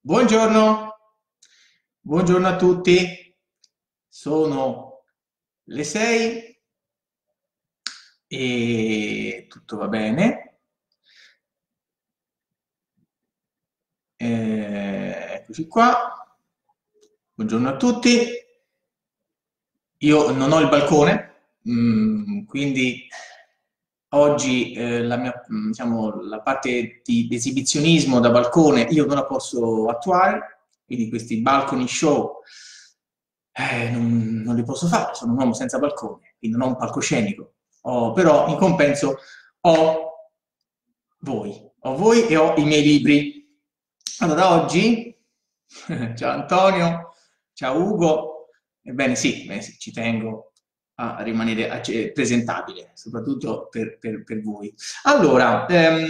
Buongiorno, buongiorno a tutti. Sono le 6 e tutto va bene. Eccoci qua. Buongiorno a tutti. Io non ho il balcone, quindi oggi diciamo, la parte di esibizionismo da balcone io non la posso attuare, quindi questi balcony show non li posso fare, sono un uomo senza balcone, quindi non ho un palcoscenico. Però in compenso ho ho voi e ho i miei libri. Allora oggi, ciao Antonio, ciao Ugo, ebbene sì, ci tengo a rimanere presentabile, soprattutto per voi. Allora,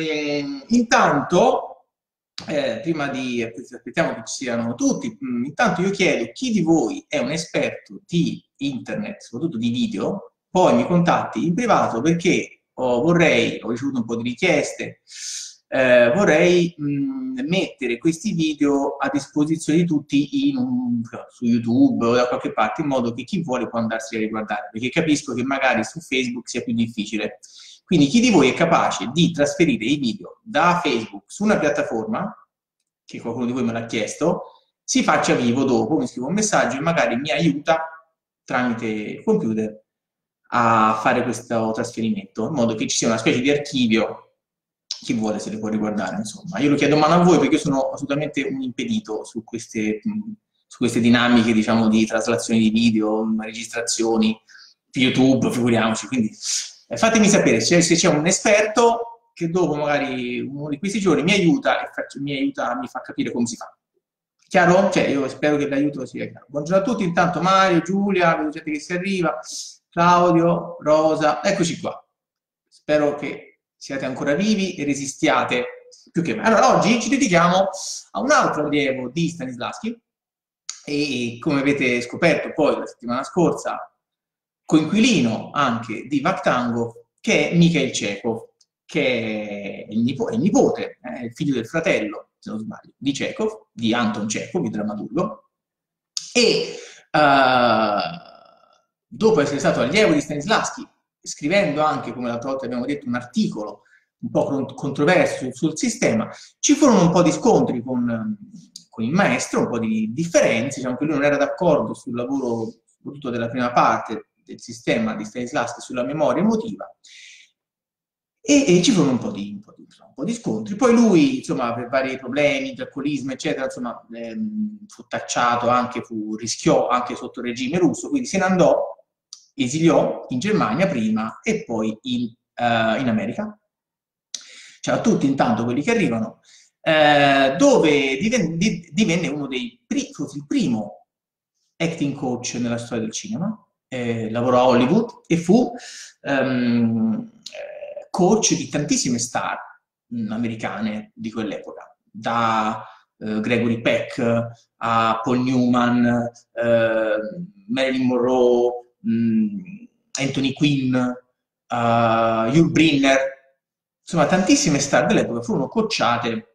intanto, prima di, aspettiamo che ci siano tutti, intanto io chiedo chi di voi è un esperto di internet, soprattutto di video, poi mi contatti in privato perché ho ricevuto un po' di richieste, vorrei mettere questi video a disposizione di tutti su YouTube o da qualche parte, in modo che chi vuole può andarsi a riguardare, perché capisco che magari su Facebook sia più difficile. Quindi chi di voi è capace di trasferire i video da Facebook su una piattaforma, che qualcuno di voi me l'ha chiesto, si faccia vivo dopo, mi scrive un messaggio e magari mi aiuta tramite il computer a fare questo trasferimento, in modo che ci sia una specie di archivio, chi vuole se le può riguardare, insomma. Io lo chiedo mano a voi perché io sono assolutamente un impedito su queste dinamiche, diciamo, di traslazione di video, registrazioni, YouTube, figuriamoci, quindi fatemi sapere se c'è un esperto che dopo magari uno di questi giorni mi aiuta e mi fa capire come si fa. Chiaro? Cioè, io spero che l'aiuto sia chiaro. Buongiorno a tutti, intanto Mario, Giulia, vedo gente che si arriva, Claudio, Rosa, eccoci qua. Spero che siate ancora vivi e resistiate più che mai. Allora, oggi ci dedichiamo a un altro allievo di Stanislavski e, come avete scoperto poi la settimana scorsa, coinquilino anche di Vakhtangov, che è Mikhail Chekhov, che è il nipote, il figlio del fratello, se non sbaglio, di Chekhov, di Anton Chekhov, il drammaturgo, e dopo essere stato allievo di Stanislavski, scrivendo anche, come l'altra volta abbiamo detto, un articolo un po' controverso sul sistema, ci furono un po' di scontri con il maestro, un po' di differenze, diciamo che lui non era d'accordo sul lavoro, soprattutto della prima parte del sistema di Stanislavski sulla memoria emotiva, e ci furono un po' di scontri. Poi lui, insomma, per vari problemi, di alcolismo, eccetera, insomma, fu tacciato, rischiò anche sotto il regime russo, quindi se ne andò, esiliò in Germania prima e poi in America. Ciao a tutti intanto quelli che arrivano, dove divenne uno forse il primo acting coach nella storia del cinema, lavorò a Hollywood e fu coach di tantissime star americane di quell'epoca, da Gregory Peck a Paul Newman, Marilyn Monroe, Anthony Quinn, Yul Brynner, insomma tantissime star dell'epoca furono coachate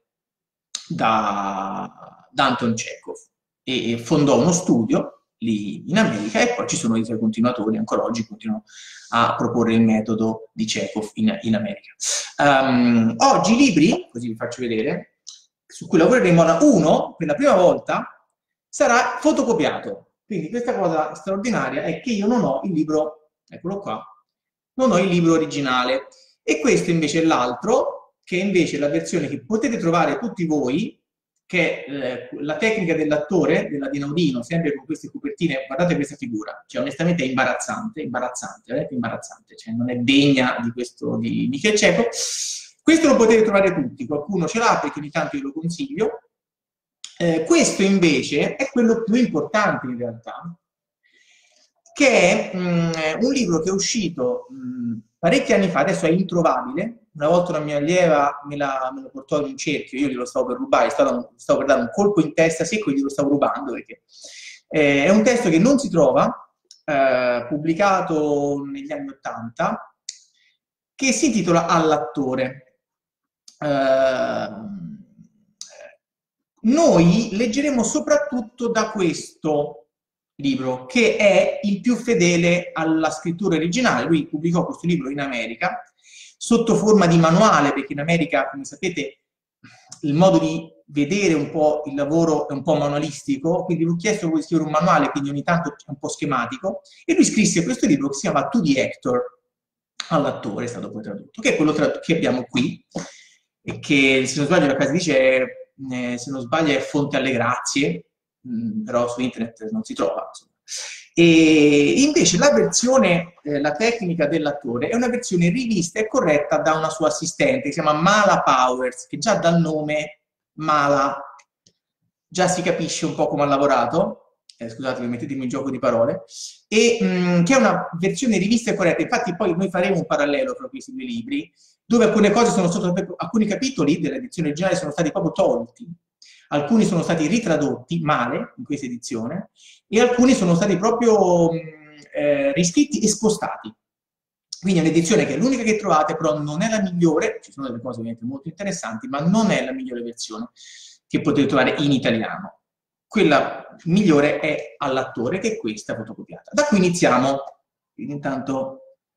da Anton Chekhov e fondò uno studio lì in America e poi ci sono i suoi continuatori, ancora oggi continuano a proporre il metodo di Chekhov in America. Oggi i libri, così vi faccio vedere, su cui lavoreremo, uno, per la prima volta, sarà fotocopiato. Quindi questa cosa straordinaria è che io non ho il libro, eccolo qua, non ho il libro originale. E questo invece è l'altro, che è invece la versione che potete trovare tutti voi, che è la tecnica dell'attore, della Dinaudino, sempre con queste copertine. Guardate questa figura, cioè onestamente è imbarazzante, veramente imbarazzante, cioè non è degna di questo di Michel Cieco. Questo lo potete trovare tutti, qualcuno ce l'ha perché ogni tanto io lo consiglio. Questo invece è quello più importante in realtà, che è un libro che è uscito parecchi anni fa, adesso è introvabile. Una volta una mia allieva me lo portò in un cerchio, io glielo stavo per rubare, stavo per dare un colpo in testa secco e glielo stavo rubando, perché è un testo che non si trova, pubblicato negli anni '80, che si intitola All'attore. Noi leggeremo soprattutto da questo libro, che è il più fedele alla scrittura originale. Lui pubblicò questo libro in America, sotto forma di manuale, perché in America, come sapete, il modo di vedere un po' il lavoro è un po' manualistico, quindi lui ha chiesto di scrivere un manuale, quindi ogni tanto è un po' schematico, e lui scrisse questo libro che si chiama To the Actor, all'attore, è stato poi tradotto, che è quello che abbiamo qui, e che, se non sbaglio, la casa dice, se non sbaglio, è Fonte alle Grazie, però su internet non si trova, insomma. E invece la versione, la tecnica dell'attore, è una versione rivista e corretta da una sua assistente, che si chiama Mala Powers, che già dal nome Mala già si capisce un po' come ha lavorato, scusate, mettetemi in gioco di parole, e che è una versione rivista e corretta. Infatti poi noi faremo un parallelo tra questi due libri, dove alcune cose sono state, alcuni capitoli dell'edizione originale sono stati proprio tolti, alcuni sono stati ritradotti male in questa edizione, e alcuni sono stati proprio riscritti e spostati. Quindi è un'edizione che è l'unica che trovate, però non è la migliore, ci sono delle cose ovviamente molto interessanti, ma non è la migliore versione che potete trovare in italiano. Quella migliore è all'attore, che è questa fotocopiata. Da qui iniziamo. Quindi intanto,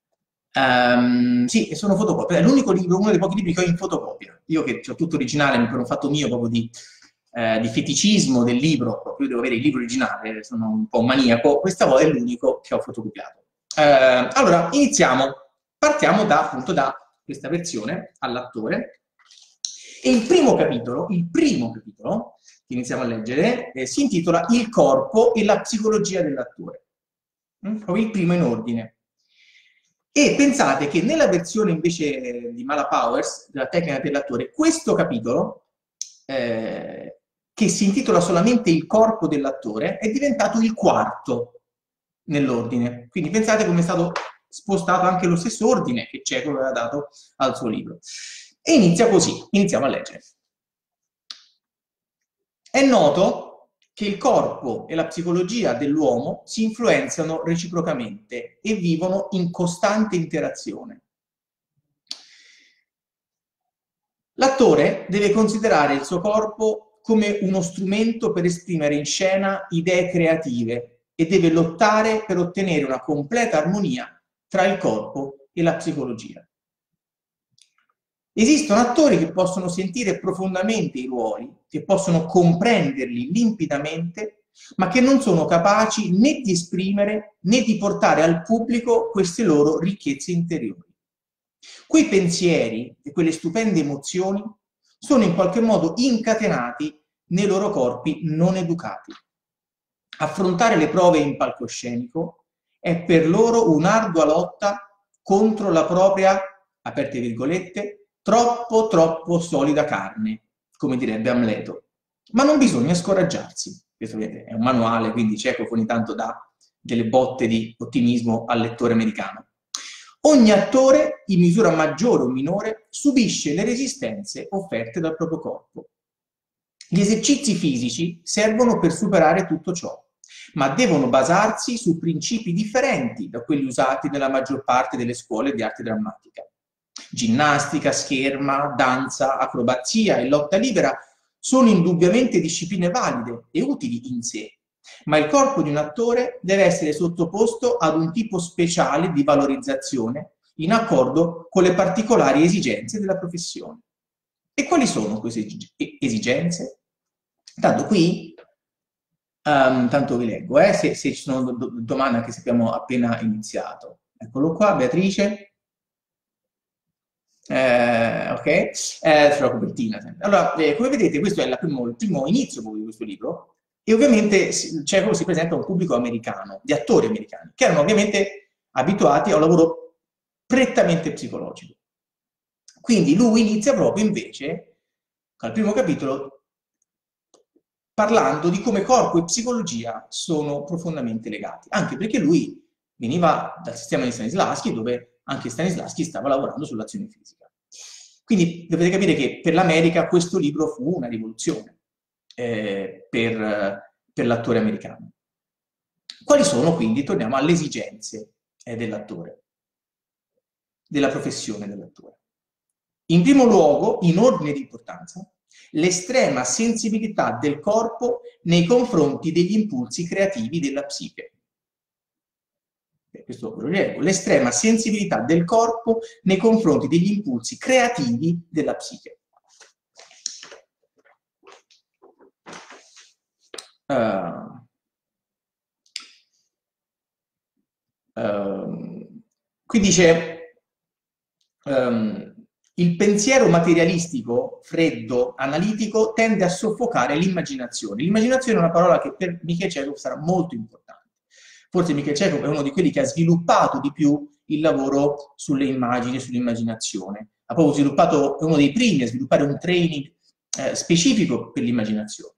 sì, sono fotocopie. È l'unico libro, uno dei pochi libri che ho in fotocopia. Io che ho tutto originale, per un fatto mio proprio di feticismo del libro, proprio devo avere il libro originale, sono un po' maniaco, questa volta è l'unico che ho fotocopiato. Allora, iniziamo. Partiamo appunto da questa versione all'attore. E il primo capitolo che iniziamo a leggere, si intitola Il corpo e la psicologia dell'attore. Proprio il primo in ordine. E pensate che nella versione invece di Mala Powers, della tecnica dell'attore, questo capitolo, che si intitola solamente Il corpo dell'attore, è diventato il quarto nell'ordine. Quindi pensate come è stato spostato anche lo stesso ordine che Cecco aveva dato al suo libro. E inizia così, iniziamo a leggere. È noto che il corpo e la psicologia dell'uomo si influenzano reciprocamente e vivono in costante interazione. L'attore deve considerare il suo corpo come uno strumento per esprimere in scena idee creative e deve lottare per ottenere una completa armonia tra il corpo e la psicologia. Esistono attori che possono sentire profondamente i ruoli, che possono comprenderli limpidamente, ma che non sono capaci né di esprimere né di portare al pubblico queste loro ricchezze interiori. Quei pensieri e quelle stupende emozioni sono in qualche modo incatenati nei loro corpi non educati. Affrontare le prove in palcoscenico è per loro un'ardua lotta contro la propria, aperte virgolette, troppo solida carne, come direbbe Amleto. Ma non bisogna scoraggiarsi. Questo è un manuale, quindi Cecco ogni tanto dà delle botte di ottimismo al lettore americano. Ogni attore, in misura maggiore o minore, subisce le resistenze offerte dal proprio corpo. Gli esercizi fisici servono per superare tutto ciò, ma devono basarsi su principi differenti da quelli usati nella maggior parte delle scuole di arte drammatica. Ginnastica, scherma, danza, acrobazia e lotta libera sono indubbiamente discipline valide e utili in sé, ma il corpo di un attore deve essere sottoposto ad un tipo speciale di valorizzazione in accordo con le particolari esigenze della professione. E quali sono queste esigenze? Tanto qui, tanto vi leggo, se ci sono domande, anche se abbiamo appena iniziato. Eccolo qua, Beatrice. Ok, sulla copertina. Allora, come vedete, questo è il primo inizio di questo libro, e ovviamente Cecco si presenta a un pubblico americano, di attori americani, che erano ovviamente abituati a un lavoro prettamente psicologico. Quindi lui inizia proprio invece, al primo capitolo, parlando di come corpo e psicologia sono profondamente legati, anche perché lui veniva dal sistema di Stanislavski, dove anche Stanislavski stava lavorando sull'azione fisica. Quindi dovete capire che per l'America questo libro fu una rivoluzione per l'attore americano. Quali sono quindi, torniamo alle esigenze dell'attore, della professione dell'attore? In primo luogo, in ordine di importanza, l'estrema sensibilità del corpo nei confronti degli impulsi creativi della psiche. Questo lo leggo. L'estrema sensibilità del corpo nei confronti degli impulsi creativi della psiche. Qui dice il pensiero materialistico, freddo, analitico, tende a soffocare l'immaginazione. L'immaginazione è una parola che per Mikhail Chekhov sarà molto importante. Forse Mikhail Chekhov è uno di quelli che ha sviluppato di più il lavoro sulle immagini, sull'immaginazione. Ha proprio sviluppato, è uno dei primi a sviluppare un training specifico per l'immaginazione.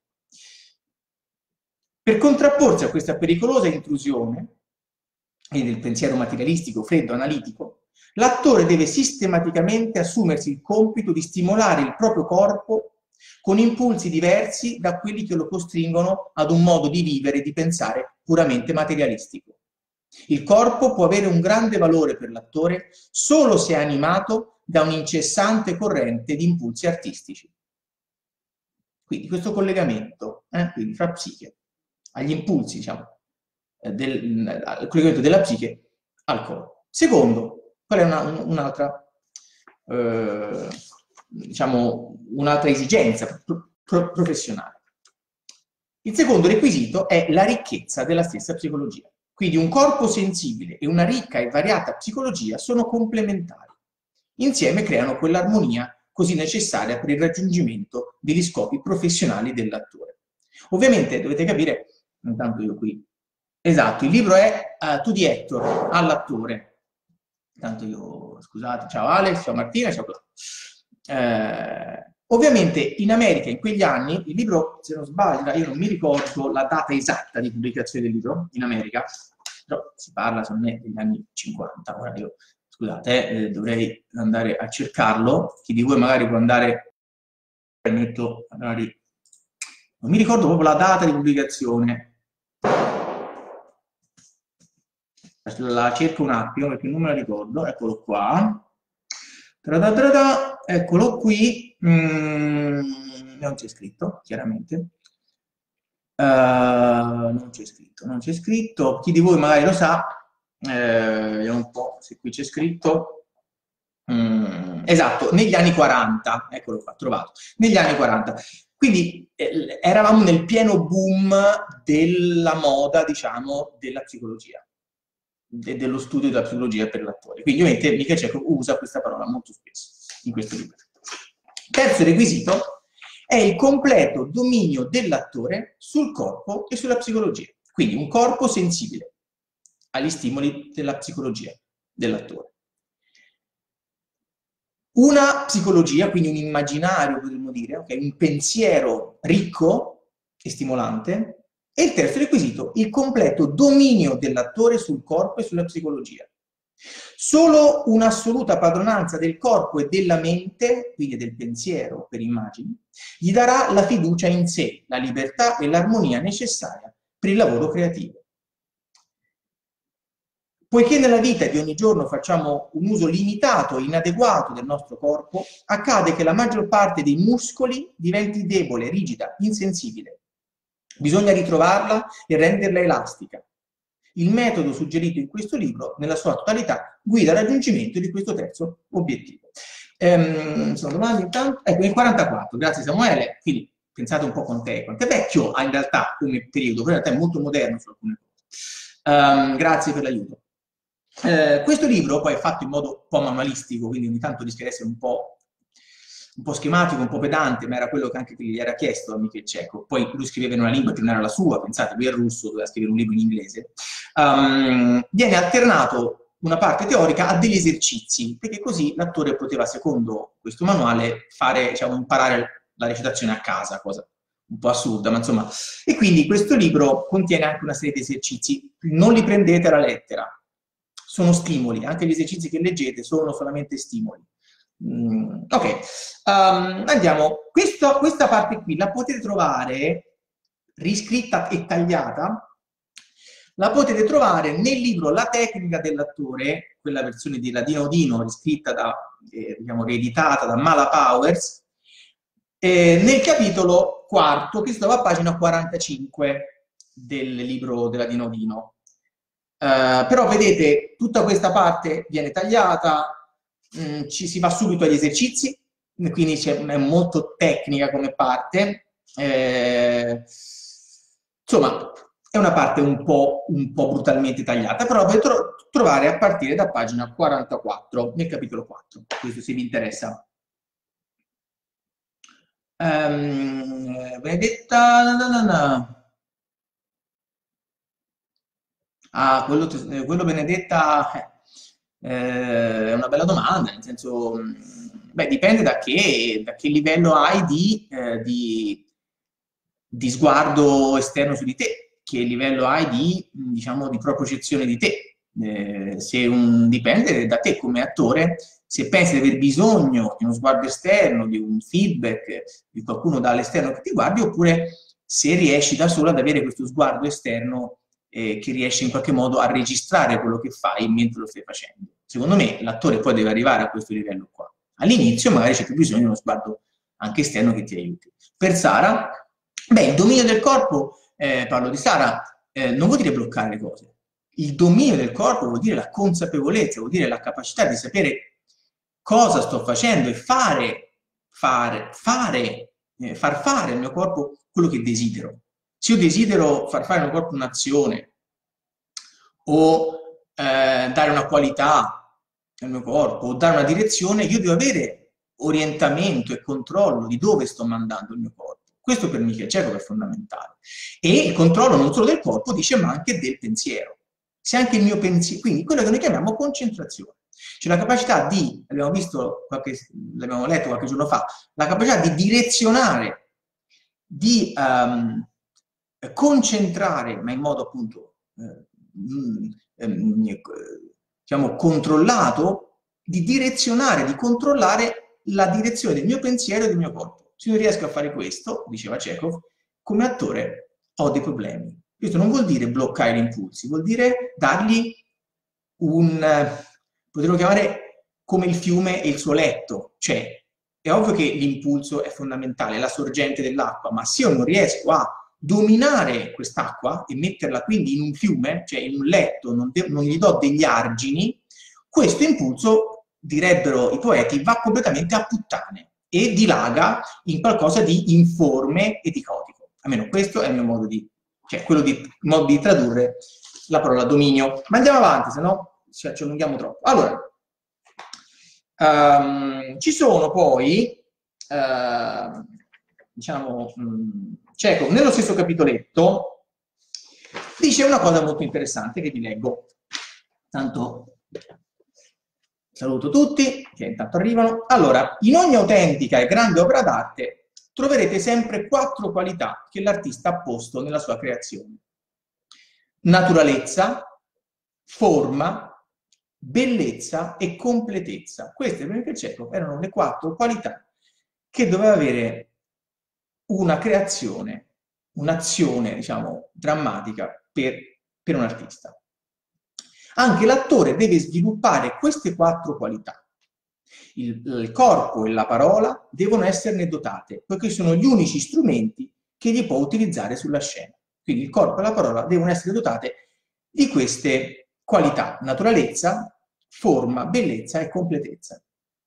Per contrapporsi a questa pericolosa intrusione del pensiero materialistico, freddo, analitico, l'attore deve sistematicamente assumersi il compito di stimolare il proprio corpo con impulsi diversi da quelli che lo costringono ad un modo di vivere e di pensare puramente materialistico. Il corpo può avere un grande valore per l'attore solo se è animato da un'incessante corrente di impulsi artistici. Quindi questo collegamento quindi fra psiche, agli impulsi, diciamo, al collegamento della psiche al corpo. Secondo, qual è un'altra diciamo, un'altra esigenza professionale? Il secondo requisito è la ricchezza della stessa psicologia. Quindi un corpo sensibile e una ricca e variata psicologia sono complementari. Insieme creano quell'armonia così necessaria per il raggiungimento degli scopi professionali dell'attore. Ovviamente dovete capire, intanto io qui, esatto, il libro è To the Actor, all'attore. Intanto io, scusate, ciao Alex, ciao Martina, ciao Claudio. Ovviamente in America in quegli anni, il libro, se non sbaglio, io non mi ricordo la data esatta di pubblicazione del libro in America, però si parla secondo me degli anni 50, ora io, scusate, dovrei andare a cercarlo, chi di voi magari può andare, permetto, magari, non mi ricordo proprio la data di pubblicazione, la cerco un attimo perché non me la ricordo, eccolo qua. Eccolo qui, non c'è scritto, chiaramente. Non c'è scritto. Chi di voi magari lo sa, vediamo un po' se qui c'è scritto. Esatto, negli anni 40, eccolo qua, trovato, negli anni 40. Quindi eravamo nel pieno boom della moda, diciamo, della psicologia, dello studio della psicologia per l'attore. Quindi ovviamente Mikhail Chekhov usa questa parola molto spesso in questo libro. Terzo requisito è il completo dominio dell'attore sul corpo e sulla psicologia. Quindi un corpo sensibile agli stimoli della psicologia dell'attore. Una psicologia, quindi un immaginario, potremmo dire, okay? Un pensiero ricco e stimolante. E il terzo requisito, il completo dominio dell'attore sul corpo e sulla psicologia. Solo un'assoluta padronanza del corpo e della mente, quindi del pensiero per immagini, gli darà la fiducia in sé, la libertà e l'armonia necessaria per il lavoro creativo. Poiché nella vita di ogni giorno facciamo un uso limitato e inadeguato del nostro corpo, accade che la maggior parte dei muscoli diventi debole, rigida, insensibile. Bisogna ritrovarla e renderla elastica. Il metodo suggerito in questo libro, nella sua totalità, guida al raggiungimento di questo terzo obiettivo. Sono domande intanto? Ecco, nel 44, grazie Samuele, quindi pensate un po' quanto è vecchio in realtà come periodo, però in realtà è molto moderno su alcune cose. Grazie per l'aiuto. Questo libro poi è fatto in modo un po' manualistico, quindi ogni tanto rischia di essere un po' schematico, un po' pedante, ma era quello che anche gli era chiesto a Mikhail Chekhov. Poi lui scriveva in una lingua che non era la sua, pensate, lui è russo, doveva scrivere un libro in inglese. Viene alternato una parte teorica a degli esercizi, perché così l'attore poteva, secondo questo manuale, fare, diciamo, imparare la recitazione a casa, cosa un po' assurda, ma insomma. E quindi questo libro contiene anche una serie di esercizi, non li prendete alla lettera, sono stimoli, anche gli esercizi che leggete sono solamente stimoli. Ok, andiamo. Questa parte qui la potete trovare riscritta e tagliata, la potete trovare nel libro La tecnica dell'attore, quella versione di Ladino Odino, riscritta da, diciamo, rieditata da Mala Powers, Nel capitolo quarto, che si trova a pagina 45 del libro della Dino Dino. Però vedete, tutta questa parte viene tagliata, ci si va subito agli esercizi, quindi è molto tecnica come parte. Insomma, è una parte un po' brutalmente tagliata, però potete trovare a partire da pagina 44 nel capitolo 4, questo se vi interessa. Benedetta... Ah, quello Benedetta è una bella domanda, nel senso, beh, dipende da che livello hai di sguardo esterno su di te, che livello hai diciamo, di propriocezione di te. Dipende da te come attore, se pensi di aver bisogno di uno sguardo esterno, di un feedback, di qualcuno dall'esterno che ti guardi, oppure se riesci da solo ad avere questo sguardo esterno che riesci in qualche modo a registrare quello che fai mentre lo stai facendo. Secondo me l'attore poi deve arrivare a questo livello qua. All'inizio magari c'è più bisogno di uno sguardo anche esterno che ti aiuti. Per Sara, beh, il dominio del corpo, parlo di Sara, non vuol dire bloccare le cose. Il dominio del corpo vuol dire la consapevolezza, vuol dire la capacità di sapere cosa sto facendo e far fare al mio corpo quello che desidero. Se io desidero far fare al mio corpo un'azione o dare una qualità al mio corpo o dare una direzione, io devo avere orientamento e controllo di dove sto mandando il mio corpo. Questo per Michele Cieco è fondamentale. E il controllo non solo del corpo, dice, ma anche del pensiero. Se anche il mio pensiero, quindi quello che noi chiamiamo concentrazione. C'è la capacità l'abbiamo letto qualche giorno fa, la capacità di direzionare, di concentrare, ma in modo appunto diciamo controllato, di direzionare, di controllare la direzione del mio pensiero e del mio corpo. Se non riesco a fare questo, diceva Chekhov, come attore ho dei problemi. Questo non vuol dire bloccare gli impulsi, vuol dire dargli potremmo chiamare come il fiume e il suo letto, cioè è ovvio che l'impulso è fondamentale, è la sorgente dell'acqua, ma se io non riesco a dominare quest'acqua e metterla quindi in un fiume, cioè in un letto, non gli do degli argini, questo impulso, direbbero i poeti, va completamente a puttane e dilaga in qualcosa di informe e di caotico. Almeno questo è il mio modo modo di tradurre la parola dominio. Ma andiamo avanti, se no ci allunghiamo troppo. Allora, ci sono poi, diciamo, Chekhov, nello stesso capitoletto, dice una cosa molto interessante che vi leggo. Tanto saluto tutti, che intanto arrivano. Allora, in ogni autentica e grande opera d'arte troverete sempre 4 qualità che l'artista ha posto nella sua creazione. Naturalezza, forma, bellezza e completezza. Queste, per Michele Cieco, erano le 4 qualità che doveva avere una creazione, un'azione, diciamo, drammatica per un artista. Anche l'attore deve sviluppare queste 4 qualità. Il corpo e la parola devono esserne dotate, poiché sono gli unici strumenti che gli può utilizzare sulla scena. Quindi il corpo e la parola devono essere dotate di queste qualità: naturalezza, forma, bellezza e completezza.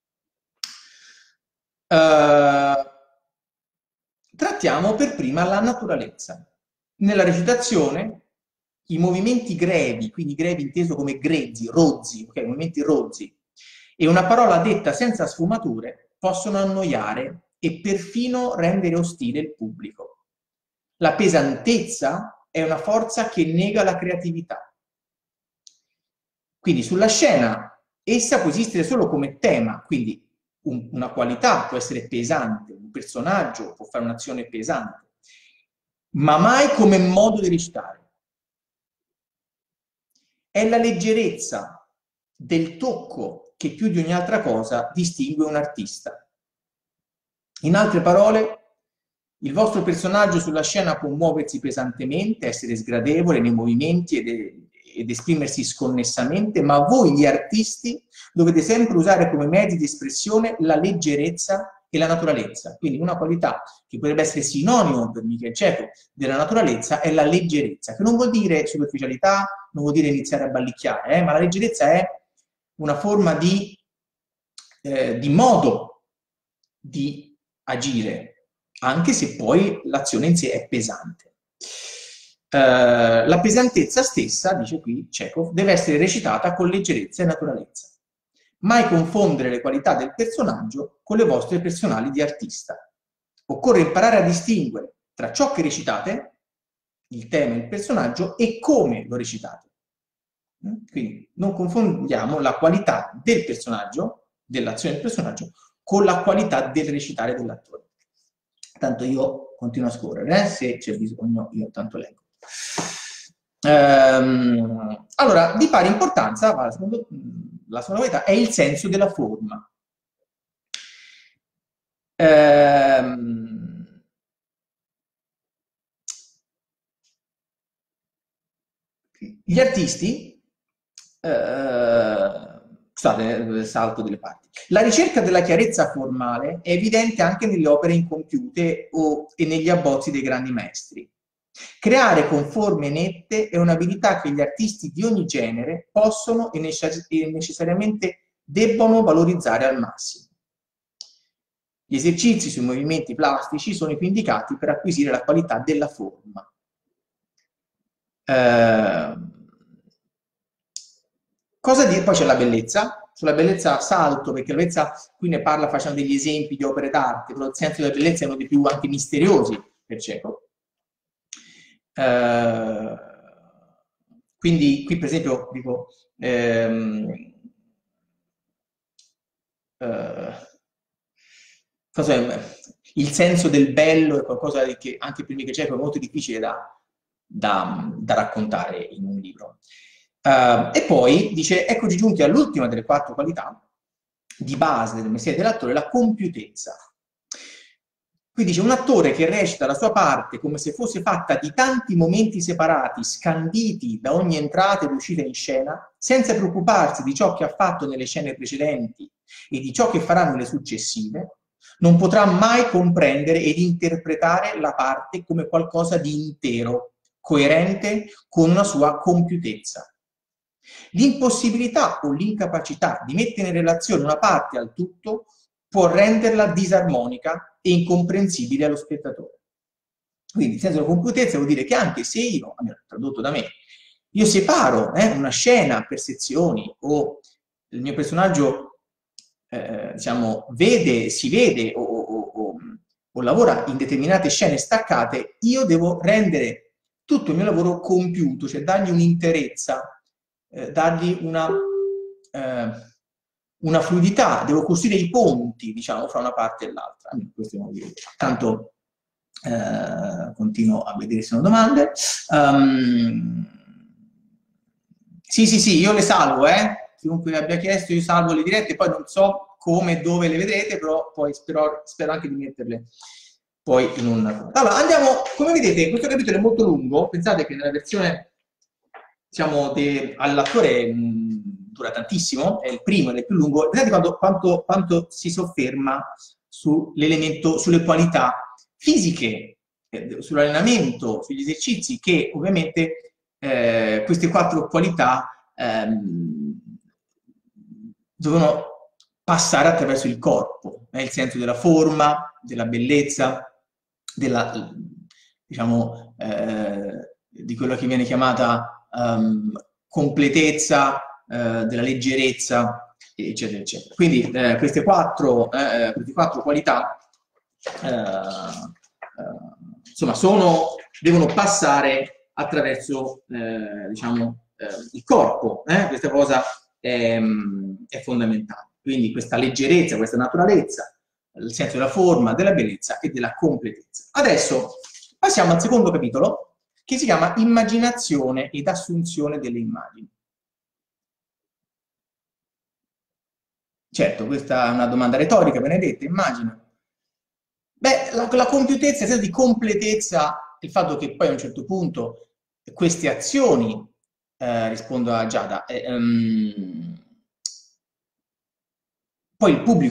Trattiamo per prima la naturalezza. Nella recitazione i movimenti grevi, quindi grevi inteso come grezzi, rozzi, okay, movimenti rozzi, e una parola detta senza sfumature possono annoiare e perfino rendere ostile il pubblico. La pesantezza è una forza che nega la creatività. Quindi sulla scena essa può esistere solo come tema, quindi una qualità può essere pesante, un personaggio può fare un'azione pesante, ma mai come modo di recitare. È la leggerezza del tocco che più di ogni altra cosa distingue un artista. In altre parole, il vostro personaggio sulla scena può muoversi pesantemente, essere sgradevole nei movimenti ed esprimersi sconnessamente, ma voi gli artisti dovete sempre usare come mezzi di espressione la leggerezza e la naturalezza. Quindi una qualità che potrebbe essere sinonimo per Michel Cieco della naturalezza è la leggerezza, che non vuol dire superficialità, non vuol dire iniziare a ballicchiare, ma la leggerezza è una forma di modo di agire, anche se poi l'azione in sé è pesante. La pesantezza stessa, dice qui Chekhov, deve essere recitata con leggerezza e naturalezza. Mai confondere le qualità del personaggio con le vostre personali di artista. Occorre imparare a distinguere tra ciò che recitate, il tema e il personaggio, e come lo recitate. Quindi non confondiamo la qualità del personaggio, dell'azione del personaggio, con la qualità del recitare dell'attore. Tanto io continuo a scorrere, se c'è bisogno io tanto leggo. Allora, di pari importanza, la seconda qualità è il senso della forma. Gli artisti, scusate, salto delle parti. La ricerca della chiarezza formale è evidente anche nelle opere incompiute e negli abbozzi dei grandi maestri. Creare con forme nette è un'abilità che gli artisti di ogni genere possono e necessariamente debbono valorizzare al massimo. Gli esercizi sui movimenti plastici sono più indicati per acquisire la qualità della forma. Cosa dire? Poi c'è la bellezza. Sulla bellezza salto, perché la bellezza qui ne parla facendo degli esempi di opere d'arte, però il senso della bellezza è uno dei più anche misteriosi per Chekhov. Quindi qui per esempio dico il senso del bello è qualcosa che anche per Michel Cieco è molto difficile da raccontare in un libro. E poi dice, eccoci giunti all'ultima delle 4 qualità di base del mestiere dell'attore, la compiutezza. Qui dice, un attore che recita la sua parte come se fosse fatta di tanti momenti separati, scanditi da ogni entrata ed uscita in scena, senza preoccuparsi di ciò che ha fatto nelle scene precedenti e di ciò che farà nelle successive, non potrà mai comprendere ed interpretare la parte come qualcosa di intero, coerente con una sua compiutezza. L'impossibilità o l'incapacità di mettere in relazione una parte al tutto può renderla disarmonica e incomprensibile allo spettatore. Quindi il senso della compiutezza vuol dire che anche se io, tradotto da me, io separo una scena per sezioni o il mio personaggio diciamo, si vede o lavora in determinate scene staccate, io devo rendere tutto il mio lavoro compiuto, cioè dargli un'interezza, dargli una fluidità, devo costruire i ponti, diciamo, fra una parte e l'altra. Questo è il modo di vedere. Tanto continuo a vedere se sono domande. Sì, io le salvo, chiunque abbia chiesto, io salvo le dirette, poi non so come e dove le vedrete, però poi spero anche di metterle poi in un... Allora, andiamo, come vedete, questo capitolo è molto lungo, pensate che nella versione, diciamo, all'attore dura tantissimo, è il primo ed è il più lungo, vedete quanto si sofferma sull'elemento, sulle qualità fisiche, sull'allenamento, sugli esercizi, che ovviamente queste 4 qualità devono passare attraverso il corpo, il senso della forma, della bellezza, diciamo, di quello che viene chiamata completezza, della leggerezza, eccetera, eccetera. Quindi queste 4 qualità insomma, devono passare attraverso diciamo, il corpo. Questa cosa è fondamentale. Quindi questa leggerezza, questa naturalezza, il senso della forma, della bellezza e della completezza. Adesso passiamo al secondo capitolo, che si chiama Immaginazione ed assunzione delle immagini. Certo, questa è una domanda retorica, Benedetta, immagino. Beh, la compiutezza, il senso di completezza, il fatto che poi a un certo punto queste azioni, rispondo a Giada, poi il pubblico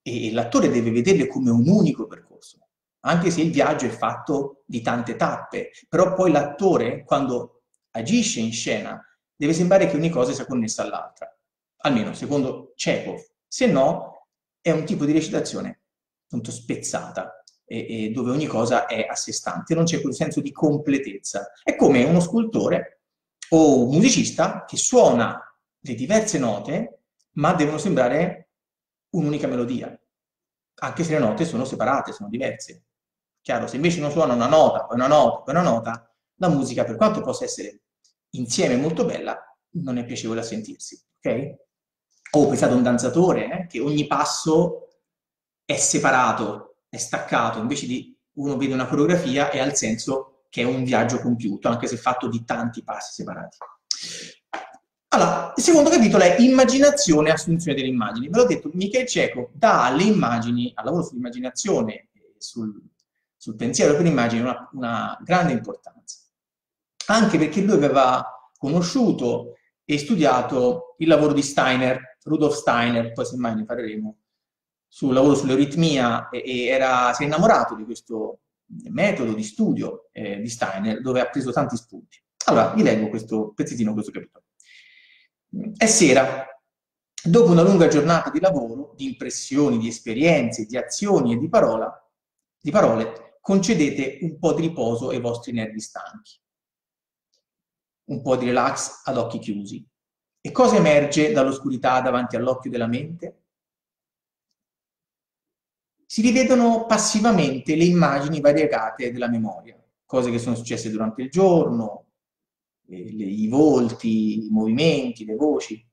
e l'attore deve vederle come un unico percorso, anche se il viaggio è fatto di tante tappe, però poi l'attore, quando agisce in scena, deve sembrare che ogni cosa sia connessa all'altra, almeno secondo Chekhov, se no è un tipo di recitazione appunto spezzata, e dove ogni cosa è a sé stante, non c'è quel senso di completezza. È come uno scultore o un musicista che suona le diverse note, ma devono sembrare un'unica melodia, anche se le note sono separate, sono diverse. Chiaro, se invece uno suona una nota, poi una nota, poi una nota, la musica, per quanto possa essere insieme molto bella, non è piacevole a sentirsi, ok? O pensate a un danzatore, che ogni passo è separato, è staccato, invece di uno vede una coreografia e ha il senso che è un viaggio compiuto, anche se fatto di tanti passi separati. Allora, il secondo capitolo è immaginazione e assunzione delle immagini. Ve l'ho detto, Michael Cecco dà alle immagini, al lavoro sull'immaginazione, sul pensiero per immagini, una grande importanza. Anche perché lui aveva conosciuto e studiato il lavoro di Steiner, Rudolf Steiner, poi semmai ne parleremo, sul lavoro sull'euritmia, e si è innamorato di questo metodo di studio di Steiner, dove ha preso tanti spunti. Allora, vi leggo questo pezzettino, questo capitolo. È sera. Dopo una lunga giornata di lavoro, di impressioni, di esperienze, di azioni e di parole, concedete un po' di riposo ai vostri nervi stanchi. Un po' di relax ad occhi chiusi. E cosa emerge dall'oscurità davanti all'occhio della mente? Si rivedono passivamente le immagini variegate della memoria, cose che sono successe durante il giorno, i volti, i movimenti, le voci.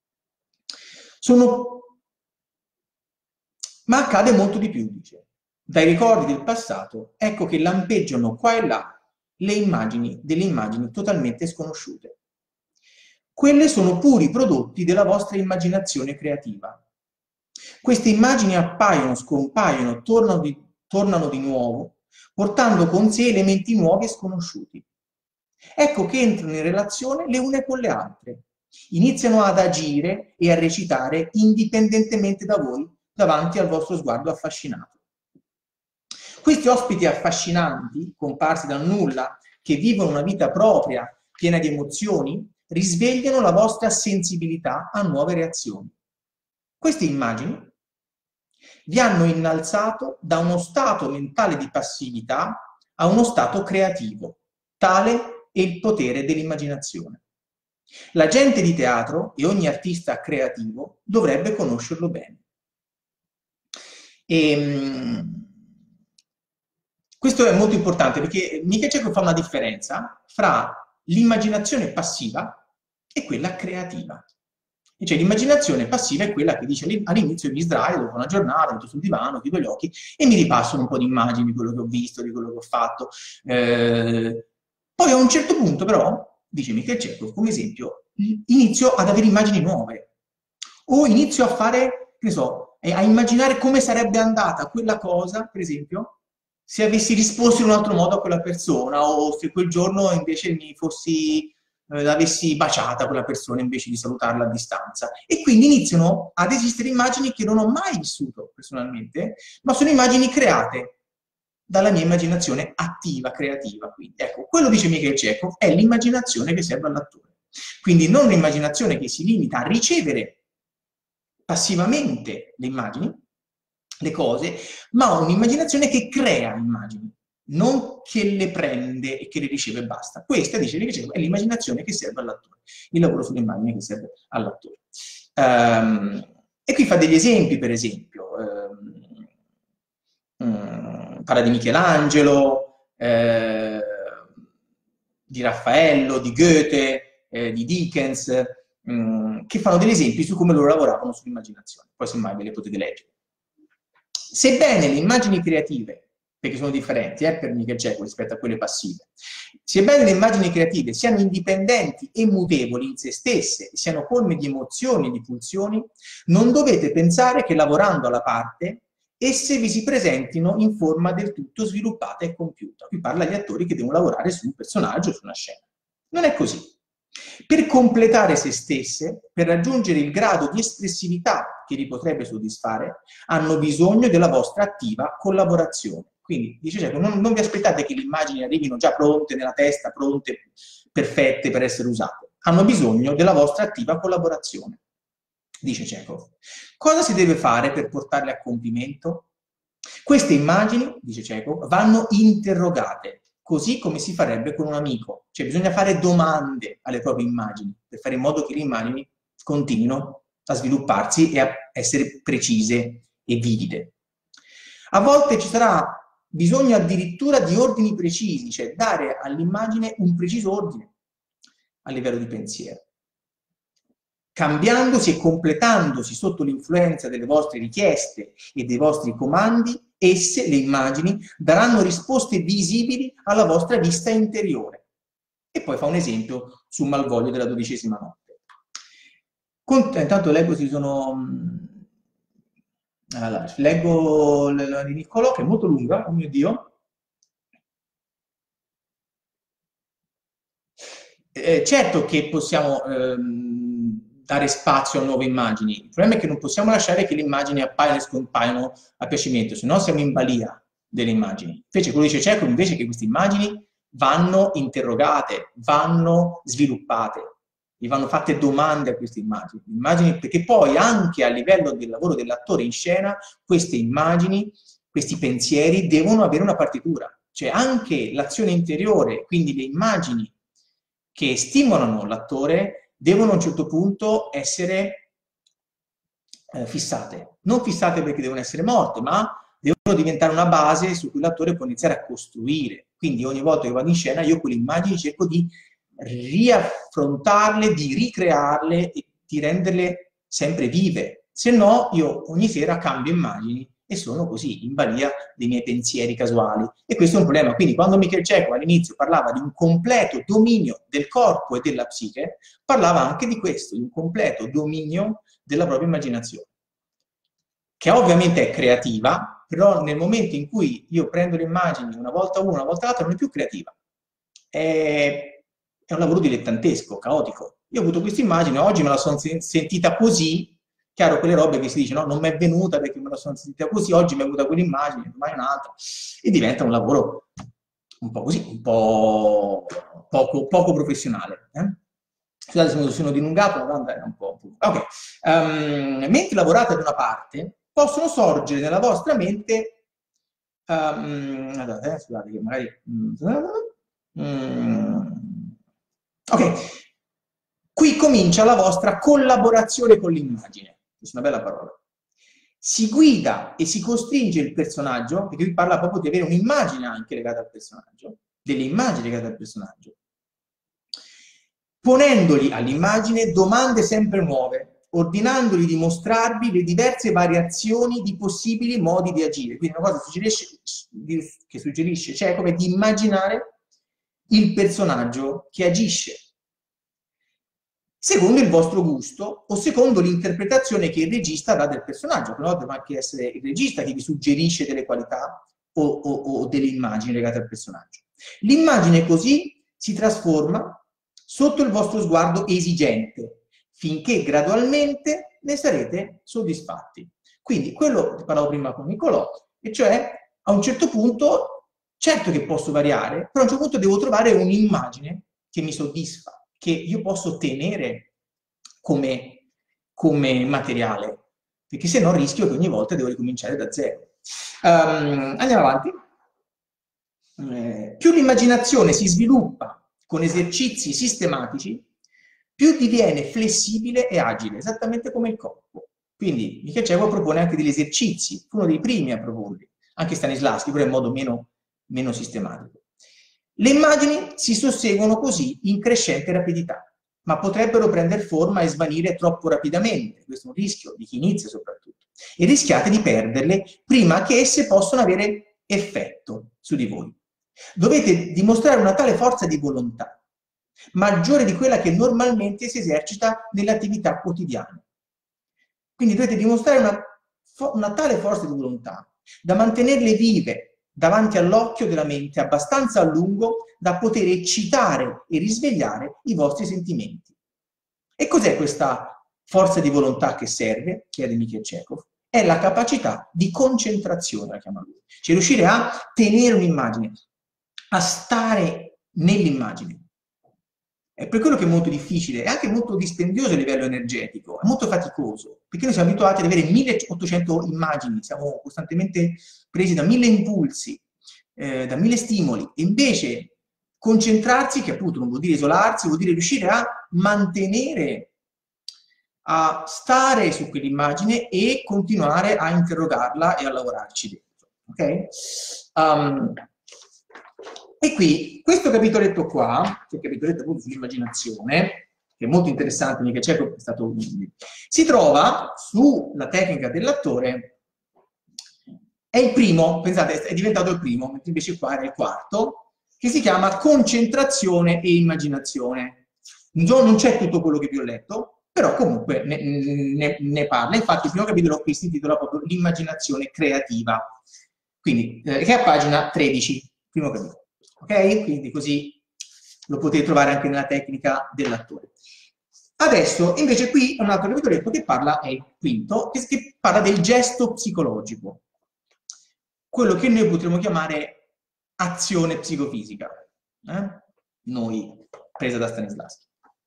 Ma accade molto di più, dice. Dai ricordi del passato, ecco che lampeggiano qua e là delle immagini totalmente sconosciute. Quelle sono puri prodotti della vostra immaginazione creativa. Queste immagini appaiono, scompaiono, tornano di nuovo, portando con sé elementi nuovi e sconosciuti. Ecco che entrano in relazione le une con le altre, iniziano ad agire e a recitare indipendentemente da voi, davanti al vostro sguardo affascinato. Questi ospiti affascinanti, comparsi dal nulla, che vivono una vita propria, piena di emozioni, risvegliano la vostra sensibilità a nuove reazioni. Queste immagini vi hanno innalzato da uno stato mentale di passività a uno stato creativo. Tale è il potere dell'immaginazione. La gente di teatro e ogni artista creativo dovrebbe conoscerlo bene. Questo è molto importante perché Michael Cecco fa una differenza fra l'immaginazione passiva e quella creativa. E cioè l'immaginazione passiva è quella che dice all'inizio mi sdraio dopo una giornata, metto sul divano, chiudo gli occhi e mi ripasso un po' di immagini di quello che ho visto, di quello che ho fatto. Poi a un certo punto però, dice Michael Cecco, come esempio, inizio ad avere immagini nuove o inizio a fare, che ne so, a immaginare come sarebbe andata quella cosa, per esempio, se avessi risposto in un altro modo a quella persona o se quel giorno invece l'avessi baciata quella persona invece di salutarla a distanza. E quindi iniziano ad esistere immagini che non ho mai vissuto personalmente, ma sono immagini create dalla mia immaginazione attiva, creativa. Quindi, ecco, quello dice Michael Cecco, è l'immaginazione che serve all'attore. Quindi non un'immaginazione che si limita a ricevere passivamente le immagini, le cose, ma un'immaginazione che crea immagini, non che le prende e che le riceve e basta. Questa, dice Michael Cecco, è l'immaginazione che serve all'attore, il lavoro sulle immagini che serve all'attore. E qui fa degli esempi, per esempio, parla di Michelangelo, di Raffaello, di Goethe, di Dickens, che fanno degli esempi su come loro lavoravano sull'immaginazione. Poi semmai ve le potete leggere. Sebbene le immagini creative, perché sono differenti per Michael Cecco rispetto a quelle passive, sebbene le immagini creative siano indipendenti e mutevoli in se stesse e siano colme di emozioni e di pulsioni, non dovete pensare che lavorando alla parte esse vi si presentino in forma del tutto sviluppata e compiuta. Qui parla agli attori che devono lavorare su un personaggio, su una scena. Non è così. Per completare se stesse, per raggiungere il grado di espressività che li potrebbe soddisfare, hanno bisogno della vostra attiva collaborazione. Quindi, dice Cieco, non vi aspettate che le immagini arrivino già pronte nella testa, pronte, perfette per essere usate. Hanno bisogno della vostra attiva collaborazione, dice Cieco. Cosa si deve fare per portarle a compimento? Queste immagini, dice Cieco, vanno interrogate, così come si farebbe con un amico. Cioè bisogna fare domande alle proprie immagini, per fare in modo che le immagini continuino a svilupparsi e a essere precise e vivide. A volte ci sarà bisogno addirittura di ordini precisi, cioè dare all'immagine un preciso ordine a livello di pensiero. Cambiandosi e completandosi sotto l'influenza delle vostre richieste e dei vostri comandi, esse, le immagini, daranno risposte visibili alla vostra vista interiore. E poi fa un esempio sul malvoglio della 12ª notte. Intanto leggo se sono... Allora, leggo di Niccolò, che è molto lunga, oh mio Dio. Certo che possiamo dare spazio a nuove immagini, il problema è che non possiamo lasciare che le immagini appaiano e scompaiano a piacimento, se no siamo in balia delle immagini. Invece quello dice Cieco, invece che queste immagini vanno interrogate, vanno sviluppate, gli vanno fatte domande a queste immagini, perché poi anche a livello del lavoro dell'attore in scena, queste immagini, questi pensieri devono avere una partitura, cioè anche l'azione interiore, quindi le immagini che stimolano l'attore, devono a un certo punto essere fissate. Non fissate perché devono essere morte, ma devono diventare una base su cui l'attore può iniziare a costruire. Quindi ogni volta che vado in scena io quelle immagini cerco di riaffrontarle, di ricrearle e di renderle sempre vive. Se no io ogni sera cambio immagini e sono così, in balia dei miei pensieri casuali. E questo è un problema. Quindi quando Michel Cieco all'inizio parlava di un completo dominio del corpo e della psiche, parlava anche di questo, di un completo dominio della propria immaginazione, che ovviamente è creativa, però nel momento in cui io prendo le immagini una volta una volta l'altra non è più creativa. È un lavoro dilettantesco, caotico. Io ho avuto questa immagine, oggi me la sono sentita così. Chiaro, quelle robe che si dice, no, non mi è venuta perché me la sono sentita così, oggi mi è venuta quell'immagine, domani un'altra, e diventa un lavoro un po' così, un po' poco professionale. Scusate se mi sono dilungato, ma è un po'... Ok. Mentre lavorate ad una parte, possono sorgere nella vostra mente... scusate che magari... ok. Qui comincia la vostra collaborazione con l'immagine. Questa è una bella parola. Si guida e si costringe il personaggio, perché qui parla proprio di avere un'immagine anche legata al personaggio, delle immagini legate al personaggio, ponendogli all'immagine domande sempre nuove, ordinandogli di mostrarvi le diverse variazioni di possibili modi di agire. Quindi una cosa che suggerisce, cioè come di immaginare il personaggio che agisce secondo il vostro gusto o secondo l'interpretazione che il regista dà del personaggio, però deve anche essere il regista che vi suggerisce delle qualità o delle immagini legate al personaggio. L'immagine così si trasforma sotto il vostro sguardo esigente, finché gradualmente ne sarete soddisfatti. Quindi quello che parlavo prima con Niccolò, e cioè a un certo punto, certo che posso variare, però a un certo punto devo trovare un'immagine che mi soddisfa, che io posso tenere come materiale, perché se no rischio che ogni volta devo ricominciare da zero. Andiamo avanti. Più l'immaginazione si sviluppa con esercizi sistematici, più diviene flessibile e agile, esattamente come il corpo. Quindi Michel Cieco propone anche degli esercizi, fu uno dei primi a proporli, anche Stanislavski, però in modo meno sistematico. Le immagini si susseguono così in crescente rapidità, ma potrebbero prendere forma e svanire troppo rapidamente. Questo è un rischio di chi inizia soprattutto. E rischiate di perderle prima che esse possano avere effetto su di voi. Dovete dimostrare una tale forza di volontà, maggiore di quella che normalmente si esercita nelle attività quotidiane. Quindi dovete dimostrare una tale forza di volontà da mantenerle vive davanti all'occhio della mente abbastanza a lungo da poter eccitare e risvegliare i vostri sentimenti. E cos'è questa forza di volontà che serve, chiede Mikhail Chekhov, è la capacità di concentrazione, la chiama lui. Cioè riuscire a tenere un'immagine, a stare nell'immagine. È per quello che è molto difficile, è anche molto dispendioso a livello energetico, è molto faticoso, perché noi siamo abituati ad avere 1800 immagini, siamo costantemente presi da 1000 impulsi, da 1000 stimoli, e invece concentrarsi, che appunto non vuol dire isolarsi, vuol dire riuscire a mantenere, a stare su quell'immagine e continuare a interrogarla e a lavorarci dentro. Ok? E qui, questo capitoletto qua, che è il capitoletto appunto sull'immaginazione, che è molto interessante, mica c'è, è stato, si trova sulla tecnica dell'attore, è il primo, pensate, è diventato il primo, mentre invece qua era il quarto, che si chiama concentrazione e immaginazione. Non c'è tutto quello che vi ho letto, però comunque ne parla. Infatti il primo capitolo qui si intitola proprio l'immaginazione creativa, quindi che è a pagina 13, primo capitolo. Ok? Quindi così lo potete trovare anche nella tecnica dell'attore. Adesso invece qui è un altro capitoletto che parla, è il quinto, che parla del gesto psicologico, quello che noi potremmo chiamare azione psicofisica, noi presa da Stanislavski.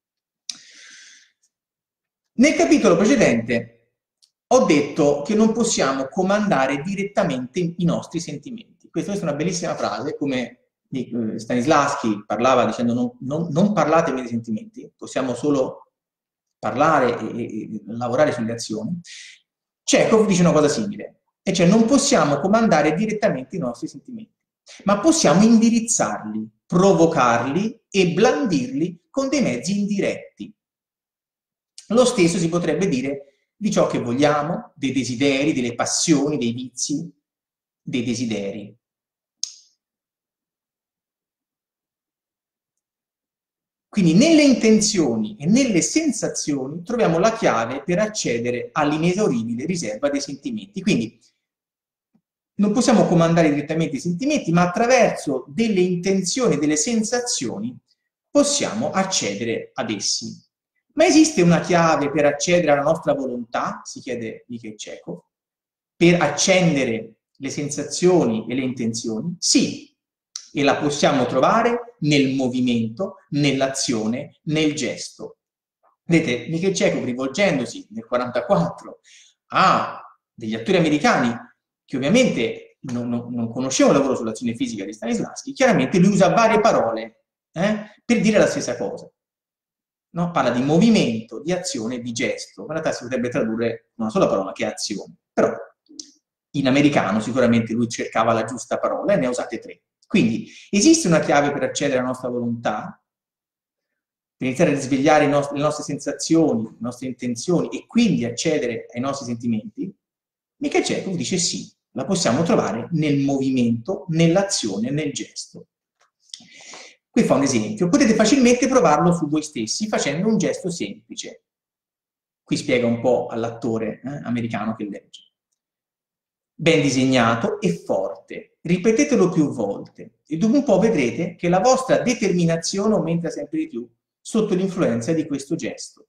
Nel capitolo precedente ho detto che non possiamo comandare direttamente i nostri sentimenti. Questa è una bellissima frase, come Stanislavski parlava dicendo non parlatemi dei sentimenti, possiamo solo parlare e lavorare sulle azioni. Chekhov dice una cosa simile, e cioè non possiamo comandare direttamente i nostri sentimenti, ma possiamo indirizzarli, provocarli e blandirli con dei mezzi indiretti. Lo stesso si potrebbe dire di ciò che vogliamo, dei desideri, delle passioni, dei vizi, dei desideri. Quindi nelle intenzioni e nelle sensazioni troviamo la chiave per accedere all'inesauribile riserva dei sentimenti. Quindi non possiamo comandare direttamente i sentimenti, ma attraverso delle intenzioni e delle sensazioni possiamo accedere ad essi. Ma esiste una chiave per accedere alla nostra volontà, si chiede Mikhail Chekhov, per accendere le sensazioni e le intenzioni? Sì, e la possiamo trovare nel movimento, nell'azione, nel gesto. Vedete, Mikhail Chekhov, rivolgendosi nel 1944 a degli attori americani che ovviamente non conoscevano il lavoro sull'azione fisica di Stanislavski, chiaramente lui usa varie parole per dire la stessa cosa. No? Parla di movimento, di azione, di gesto. In realtà si potrebbe tradurre una sola parola, che è azione. Però in americano sicuramente lui cercava la giusta parola e ne ha usate 3. Quindi esiste una chiave per accedere alla nostra volontà, per iniziare a risvegliare le nostre sensazioni, le nostre intenzioni e quindi accedere ai nostri sentimenti? Mikhail Chekhov dice sì, la possiamo trovare nel movimento, nell'azione, nel gesto. Qui fa un esempio, potete facilmente provarlo su voi stessi facendo un gesto semplice. Qui spiega un po' all'attore americano che legge. Ben disegnato e forte, ripetetelo più volte e dopo un po' vedrete che la vostra determinazione aumenta sempre di più sotto l'influenza di questo gesto.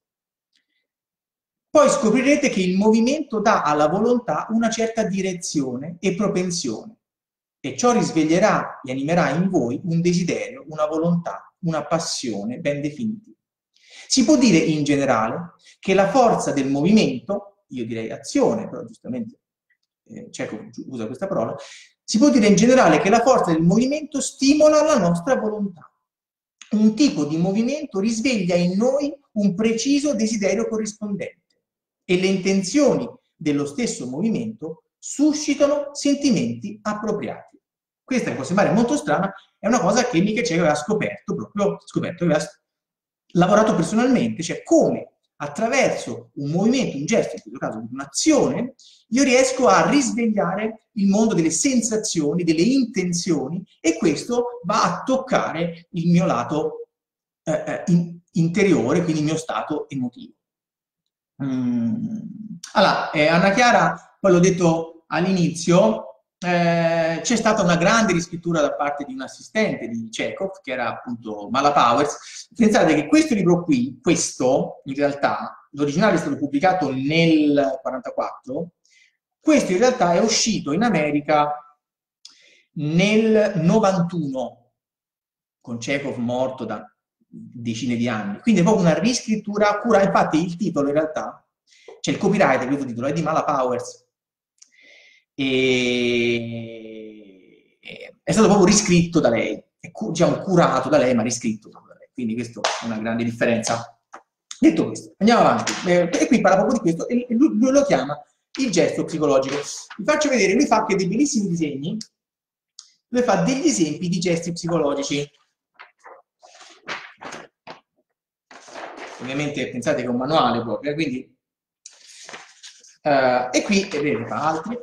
Poi scoprirete che il movimento dà alla volontà una certa direzione e propensione e ciò risveglierà e animerà in voi un desiderio, una volontà, una passione ben definiti. Si può dire in generale che la forza del movimento, io direi azione, però giustamente Chekhov usa questa parola, si può dire in generale che la forza del movimento stimola la nostra volontà. Un tipo di movimento risveglia in noi un preciso desiderio corrispondente e le intenzioni dello stesso movimento suscitano sentimenti appropriati. Questa può sembrare molto strana, è una cosa che Mikhail Chekhov aveva scoperto, aveva lavorato personalmente, cioè come attraverso un movimento, un gesto, in questo caso un'azione, io riesco a risvegliare il mondo delle sensazioni, delle intenzioni e questo va a toccare il mio lato interiore, quindi il mio stato emotivo. Allora, Anna Chiara, poi l'ho detto all'inizio, c'è stata una grande riscrittura da parte di un assistente di Chekhov, che era appunto Mala Powers. Pensate che questo libro qui, questo in realtà l'originale è stato pubblicato nel 1944, questo in realtà è uscito in America nel 91, con Chekhov morto da decine di anni. Quindi è proprio una riscrittura curata. Infatti il titolo in realtà, cioè il copyright, questo titolo, è di Mala Powers. E è stato proprio riscritto da lei, è diciamo curato da lei, ma riscritto da lei. Quindi questa è una grande differenza. Detto questo, andiamo avanti. E qui parla proprio di questo, e lui lo chiama il gesto psicologico. Vi faccio vedere, lui fa anche dei bellissimi disegni, lui fa degli esempi di gesti psicologici. Ovviamente pensate che è un manuale proprio, quindi... e qui, e vedete, fa altri.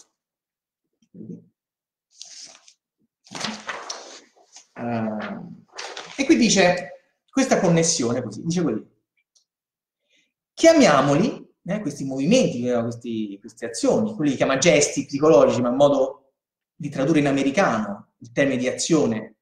E qui dice questa connessione, così, dice così. Chiamiamoli, questi movimenti, queste azioni, quelli che chiama gesti psicologici, ma in modo di tradurre in americano il termine di azione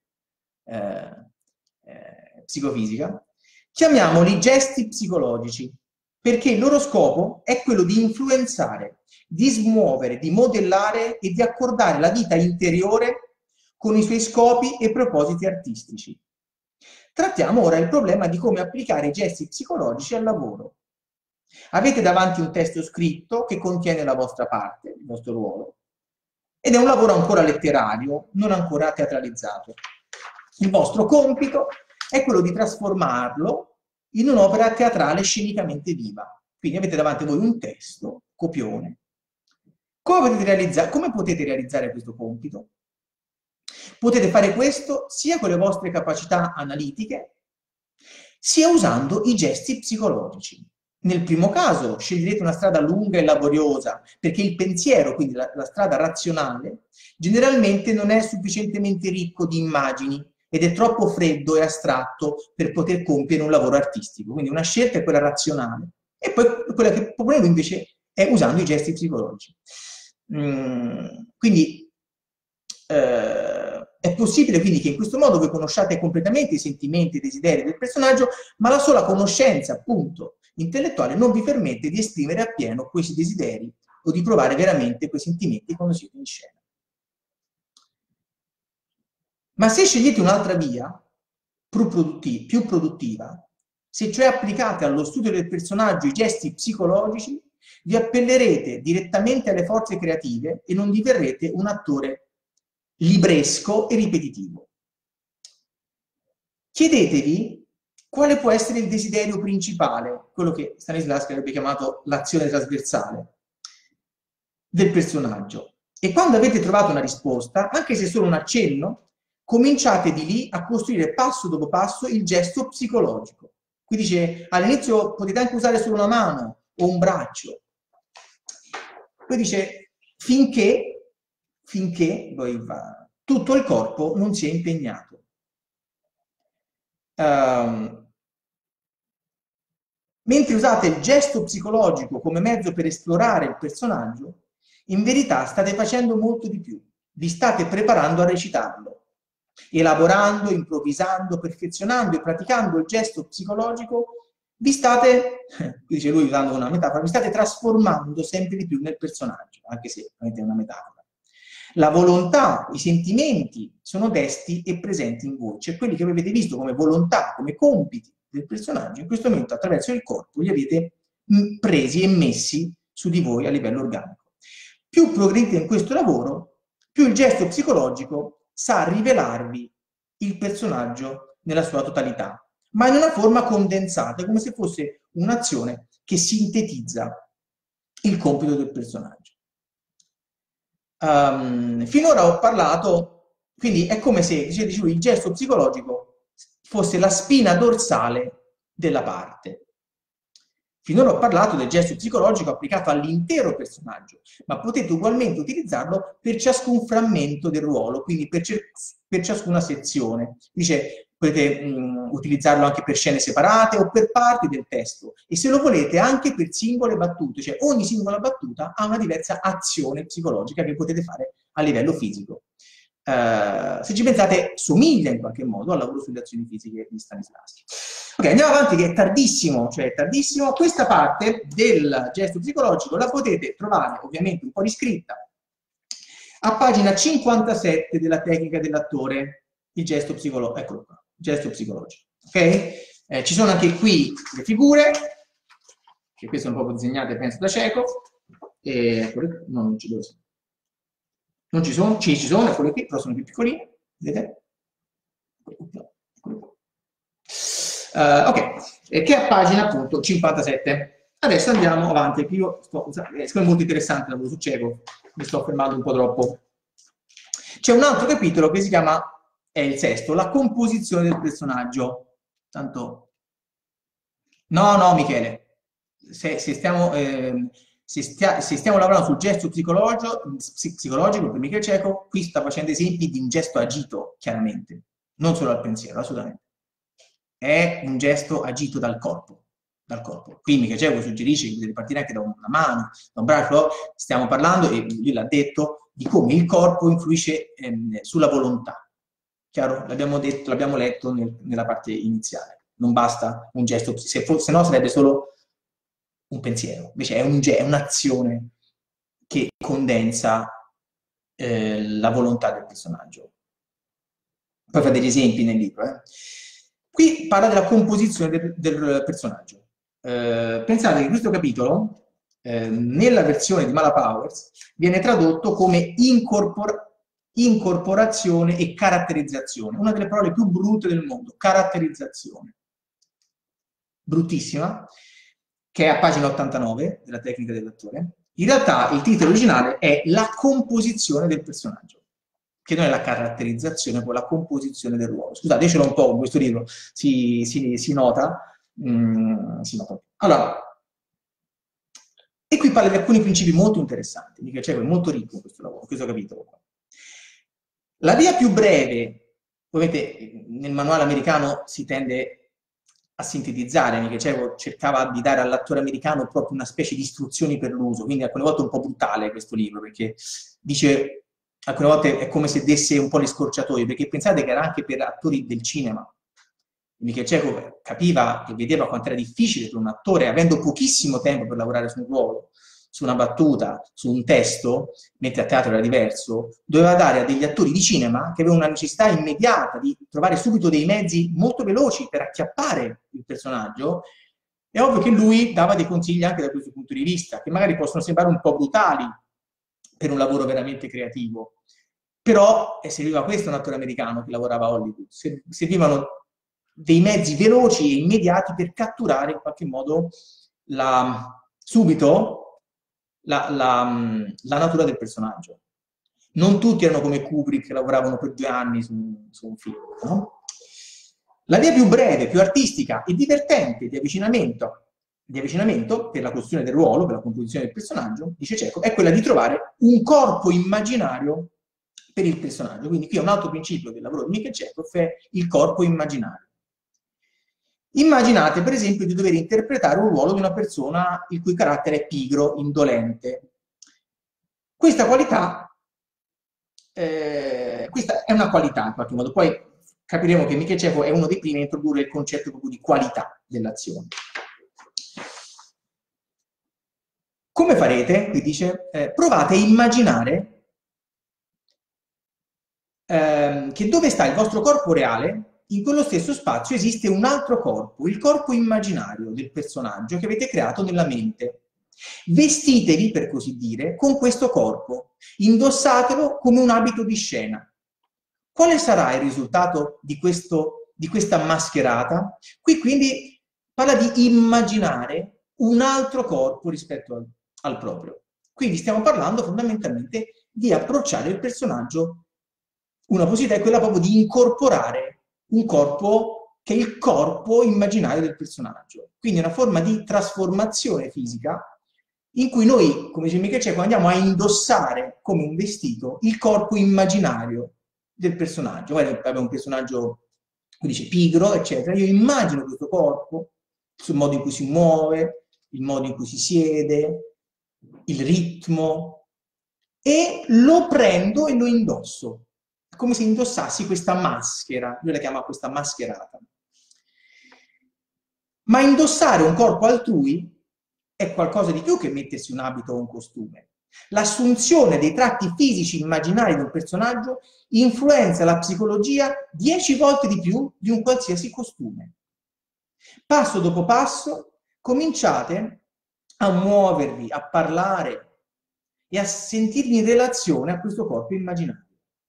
psicofisica, chiamiamoli gesti psicologici, perché il loro scopo è quello di influenzare, di smuovere, di modellare e di accordare la vita interiore con i suoi scopi e propositi artistici. Trattiamo ora il problema di come applicare i gesti psicologici al lavoro. Avete davanti un testo scritto che contiene la vostra parte, il vostro ruolo, ed è un lavoro ancora letterario, non ancora teatralizzato. Il vostro compito è quello di trasformarlo in un'opera teatrale scenicamente viva. Quindi avete davanti a voi un testo, copione. Come potete realizzare questo compito? Potete fare questo sia con le vostre capacità analitiche, sia usando i gesti psicologici. Nel primo caso sceglierete una strada lunga e laboriosa, perché il pensiero, quindi la strada razionale, generalmente non è sufficientemente ricco di immagini ed è troppo freddo e astratto per poter compiere un lavoro artistico. Quindi una scelta è quella razionale, e poi quella che propone lui invece è usando i gesti psicologici. Quindi è possibile quindi che in questo modo voi conosciate completamente i sentimenti e i desideri del personaggio, ma la sola conoscenza, appunto, intellettuale non vi permette di esprimere appieno questi desideri o di provare veramente quei sentimenti quando siete in scena. Ma se scegliete un'altra via, più produttiva, se cioè applicate allo studio del personaggio i gesti psicologici, vi appellerete direttamente alle forze creative e non diverrete un attore libresco e ripetitivo. Chiedetevi quale può essere il desiderio principale, quello che Stanislavski avrebbe chiamato l'azione trasversale del personaggio. E quando avete trovato una risposta, anche se solo un accenno, cominciate di lì a costruire passo dopo passo il gesto psicologico. Qui dice, all'inizio potete anche usare solo una mano o un braccio. Poi dice, finché tutto il corpo non si è impegnato. Mentre usate il gesto psicologico come mezzo per esplorare il personaggio, in verità state facendo molto di più. Vi state preparando a recitarlo, elaborando, improvvisando, perfezionando e praticando il gesto psicologico. Vi state, dice lui usando una metafora, vi state trasformando sempre di più nel personaggio, anche se è una metafora. La volontà, i sentimenti sono desti e presenti in voi, cioè quelli che avete visto come volontà, come compiti del personaggio, in questo momento attraverso il corpo li avete presi e messi su di voi a livello organico. Più progredite in questo lavoro, più il gesto psicologico sa rivelarvi il personaggio nella sua totalità, ma in una forma condensata, come se fosse un'azione che sintetizza il compito del personaggio. Finora ho parlato, quindi è come se, dicevo, il gesto psicologico fosse la spina dorsale della parte. Finora ho parlato del gesto psicologico applicato all'intero personaggio, ma potete ugualmente utilizzarlo per ciascun frammento del ruolo, quindi per ciascuna sezione. Dice, potete utilizzarlo anche per scene separate o per parti del testo, e se lo volete anche per singole battute, cioè ogni singola battuta ha una diversa azione psicologica che potete fare a livello fisico. Se ci pensate, somiglia in qualche modo al lavoro sulle azioni fisiche di Stanislavski. Ok, andiamo avanti che è tardissimo, cioè è tardissimo. Questa parte del gesto psicologico la potete trovare ovviamente un po' riscritta a pagina 57 della tecnica dell'attore, il gesto psicologico. Eccolo qua, gesto psicologico. Ok? Ci sono anche qui le figure, che queste sono proprio disegnate, penso, da Chekhov. No, non ci sono. Non ci sono, ci sono, eccole qui, però sono più piccoline. Vedete? Ok, che è a pagina appunto 57. Adesso andiamo avanti, qui io è molto interessante il lavoro su Chekhov, mi sto fermando un po' troppo. C'è un altro capitolo che si chiama, è il sesto, la composizione del personaggio. Tanto... No, Michele, se stiamo, se stiamo lavorando sul gesto psicologico per Michele Chekhov, qui sta facendo esempi di un gesto agito, chiaramente, non solo al pensiero, assolutamente. È un gesto agito dal corpo. Qui Michele Chekhov suggerisce che deve partire anche da una mano, da un braccio. Stiamo parlando, e lui l'ha detto, di come il corpo influisce sulla volontà. Chiaro? L'abbiamo detto, l'abbiamo letto nella parte iniziale. Non basta un gesto, se no sarebbe solo un pensiero. Invece è un'azione che condensa la volontà del personaggio. Poi fa degli esempi nel libro. Qui parla della composizione del personaggio. Pensate che questo capitolo, nella versione di Mala Powers, viene tradotto come incorporazione e caratterizzazione. Una delle parole più brutte del mondo, caratterizzazione. Bruttissima, che è a pagina 89 della tecnica dell'attore. In realtà il titolo originale è La composizione del personaggio, che non è la caratterizzazione, ma la composizione del ruolo. Scusate, io ce l'ho un po' con questo libro, si nota. Si nota. Allora, e qui parla di alcuni principi molto interessanti, Michele Chekhov è molto ricco in questo lavoro, in questo capitolo. La via più breve, ovviamente nel manuale americano si tende a sintetizzare, Michele Chekhov cercava di dare all'attore americano proprio una specie di istruzioni per l'uso, quindi alcune volte è un po' brutale questo libro, perché dice, alcune volte è come se desse un po' le scorciatoie, perché pensate che era anche per attori del cinema. Michele Chekhov capiva e vedeva quanto era difficile per un attore, avendo pochissimo tempo per lavorare su un ruolo, su una battuta, su un testo, mentre a teatro era diverso, doveva dare a degli attori di cinema che avevano una necessità immediata di trovare subito dei mezzi molto veloci per acchiappare il personaggio. È ovvio che lui dava dei consigli anche da questo punto di vista, che magari possono sembrare un po' brutali per un lavoro veramente creativo. Però serviva questo a un attore americano che lavorava a Hollywood. Servivano dei mezzi veloci e immediati per catturare in qualche modo subito la natura del personaggio. Non tutti erano come Kubrick che lavoravano per 2 anni su un film. No? La via più breve, più artistica e divertente di avvicinamento per la costruzione del ruolo, per la composizione del personaggio, dice Chekhov, è quella di trovare un corpo immaginario per il personaggio. Quindi qui è un altro principio del lavoro di Michele Chekhov, è il corpo immaginario. Immaginate per esempio di dover interpretare un ruolo di una persona il cui carattere è pigro, indolente. Questa qualità, questa è una qualità in qualche modo, poi capiremo che Michele Chekhov è uno dei primi a introdurre il concetto proprio di qualità dell'azione. Come farete? Qui dice, provate a immaginare che dove sta il vostro corpo reale, in quello stesso spazio esiste un altro corpo, il corpo immaginario del personaggio che avete creato nella mente. Vestitevi, per così dire, con questo corpo, indossatelo come un abito di scena. Quale sarà il risultato di questa mascherata? Qui quindi parla di immaginare un altro corpo rispetto al proprio. Quindi stiamo parlando fondamentalmente di approcciare il personaggio. Una possibilità è quella proprio di incorporare un corpo che è il corpo immaginario del personaggio. Quindi è una forma di trasformazione fisica in cui noi, come dice Michele Chekhov, andiamo a indossare come un vestito il corpo immaginario del personaggio. Magari abbiamo un personaggio, come dice, pigro, eccetera. Io immagino questo corpo, il modo in cui si muove, il modo in cui si siede, il ritmo, e lo prendo e lo indosso. È come se indossassi questa maschera, lui la chiama questa mascherata. Ma indossare un corpo altrui è qualcosa di più che mettersi un abito o un costume. L'assunzione dei tratti fisici immaginari di un personaggio influenza la psicologia 10 volte di più di un qualsiasi costume. Passo dopo passo cominciate a muovervi, a parlare e a sentirvi in relazione a questo corpo immaginario.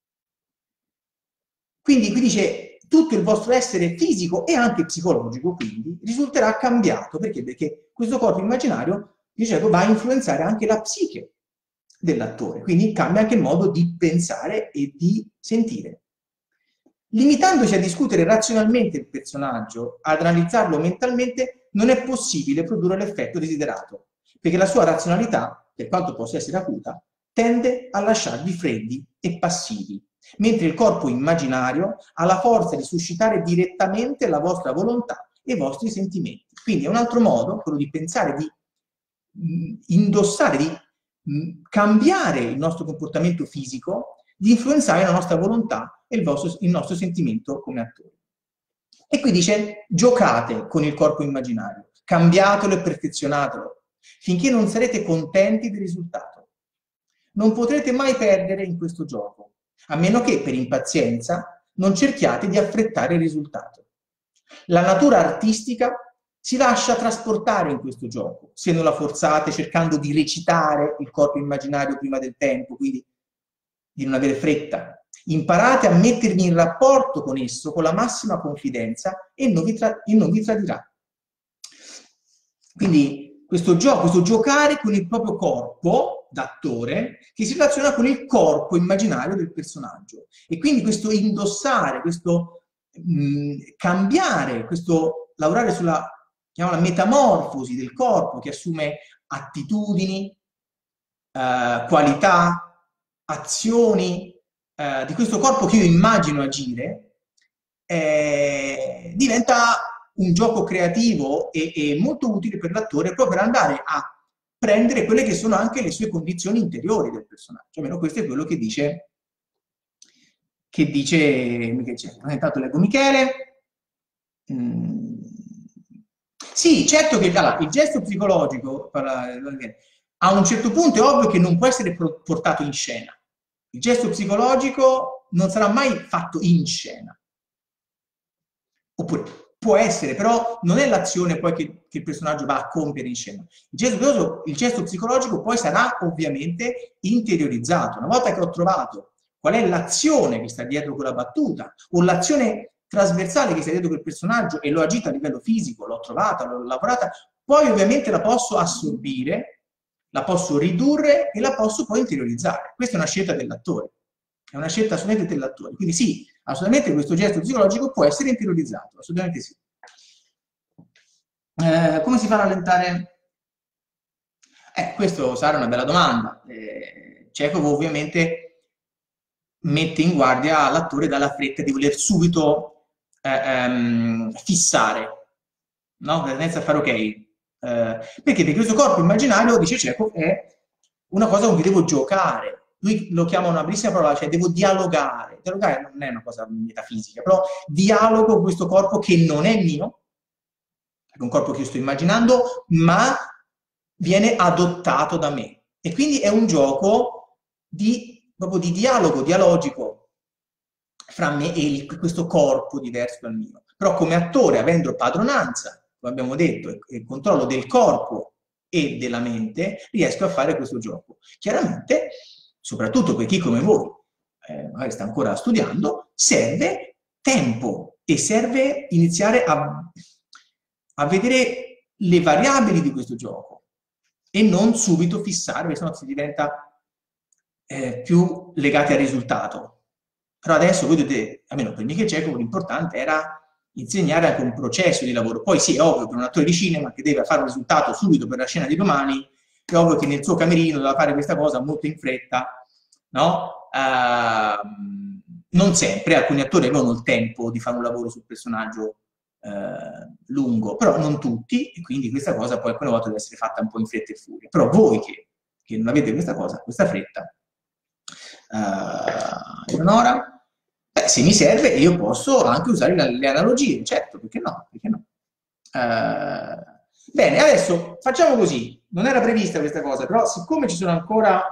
Quindi qui dice tutto il vostro essere fisico e anche psicologico, quindi, risulterà cambiato. Perché? Perché questo corpo immaginario, dicevo, va a influenzare anche la psiche dell'attore, quindi cambia anche il modo di pensare e di sentire. Limitandosi a discutere razionalmente il personaggio, ad analizzarlo mentalmente, non è possibile produrre l'effetto desiderato, perché la sua razionalità, per quanto possa essere acuta, tende a lasciarvi freddi e passivi, mentre il corpo immaginario ha la forza di suscitare direttamente la vostra volontà e i vostri sentimenti. Quindi è un altro modo, quello di pensare, di indossare, di cambiare il nostro comportamento fisico, di influenzare la nostra volontà e il nostro sentimento come attori. E qui dice: giocate con il corpo immaginario, cambiatelo e perfezionatelo, finché non sarete contenti del risultato. Non potrete mai perdere in questo gioco, a meno che per impazienza non cerchiate di affrettare il risultato. La natura artistica si lascia trasportare in questo gioco, se non la forzate cercando di recitare il corpo immaginario prima del tempo, quindi di non avere fretta. Imparate a mettervi in rapporto con esso con la massima confidenza e non vi tradirà. Quindi questo giocare con il proprio corpo d'attore che si relaziona con il corpo immaginario del personaggio. E quindi questo indossare, questo cambiare, questo lavorare sulla metamorfosi del corpo che assume attitudini, qualità, azioni di questo corpo che io immagino agire, diventa un gioco creativo e molto utile per l'attore proprio per andare a prendere quelle che sono anche le sue condizioni interiori del personaggio. Almeno questo è quello che dice Michele. Intanto leggo Michele. Sì, certo che allora, il gesto psicologico a un certo punto è ovvio che non può essere portato in scena. Il gesto psicologico non sarà mai fatto in scena. Oppure può essere, però non è l'azione poi che il personaggio va a compiere in scena. Il gesto psicologico poi sarà ovviamente interiorizzato. Una volta che ho trovato qual è l'azione che sta dietro quella battuta, o l'azione trasversale che sta dietro quel personaggio e l'ho agita a livello fisico, l'ho trovata, l'ho lavorata, poi ovviamente la posso assorbire, la posso ridurre e la posso poi interiorizzare. Questa è una scelta dell'attore, è una scelta assolutamente dell'attore. Quindi sì, assolutamente questo gesto psicologico può essere interiorizzato, assolutamente sì. Come si fa a rallentare? Questo sarà una bella domanda. Chekhov ovviamente mette in guardia l'attore dalla fretta di voler subito fissare, no? La tendenza a fare ok. Perché questo corpo immaginario, dice Chekhov, è una cosa con cui devo giocare. Lui lo chiama una bellissima parola, cioè devo dialogare. Dialogare non è una cosa metafisica, però dialogo con questo corpo che non è mio, è un corpo che io sto immaginando, ma viene adottato da me. E quindi è un gioco proprio di dialogo, dialogico, fra me e questo corpo diverso dal mio. Però come attore, avendo padronanza, come abbiamo detto, e controllo del corpo e della mente, riesco a fare questo gioco. Chiaramente, soprattutto per chi come voi magari sta ancora studiando, serve tempo e serve iniziare a vedere le variabili di questo gioco e non subito fissare, perché sennò si diventa più legati al risultato. Però adesso voi dovete, almeno per Michele Chekhov, l'importante era insegnare anche un processo di lavoro. Poi sì, è ovvio per un attore di cinema che deve fare un risultato subito per la scena di domani, è ovvio che nel suo camerino doveva fare questa cosa molto in fretta, no? Non sempre, alcuni attori avevano il tempo di fare un lavoro sul personaggio lungo, però non tutti, e quindi questa cosa poi alcune volte deve essere fatta un po' in fretta e furia. Però voi che non avete questa cosa, questa fretta, Eleonora, se mi serve io posso anche usare le analogie, certo, perché no? Perché no? Bene, adesso facciamo così. Non era prevista questa cosa, però siccome ci sono ancora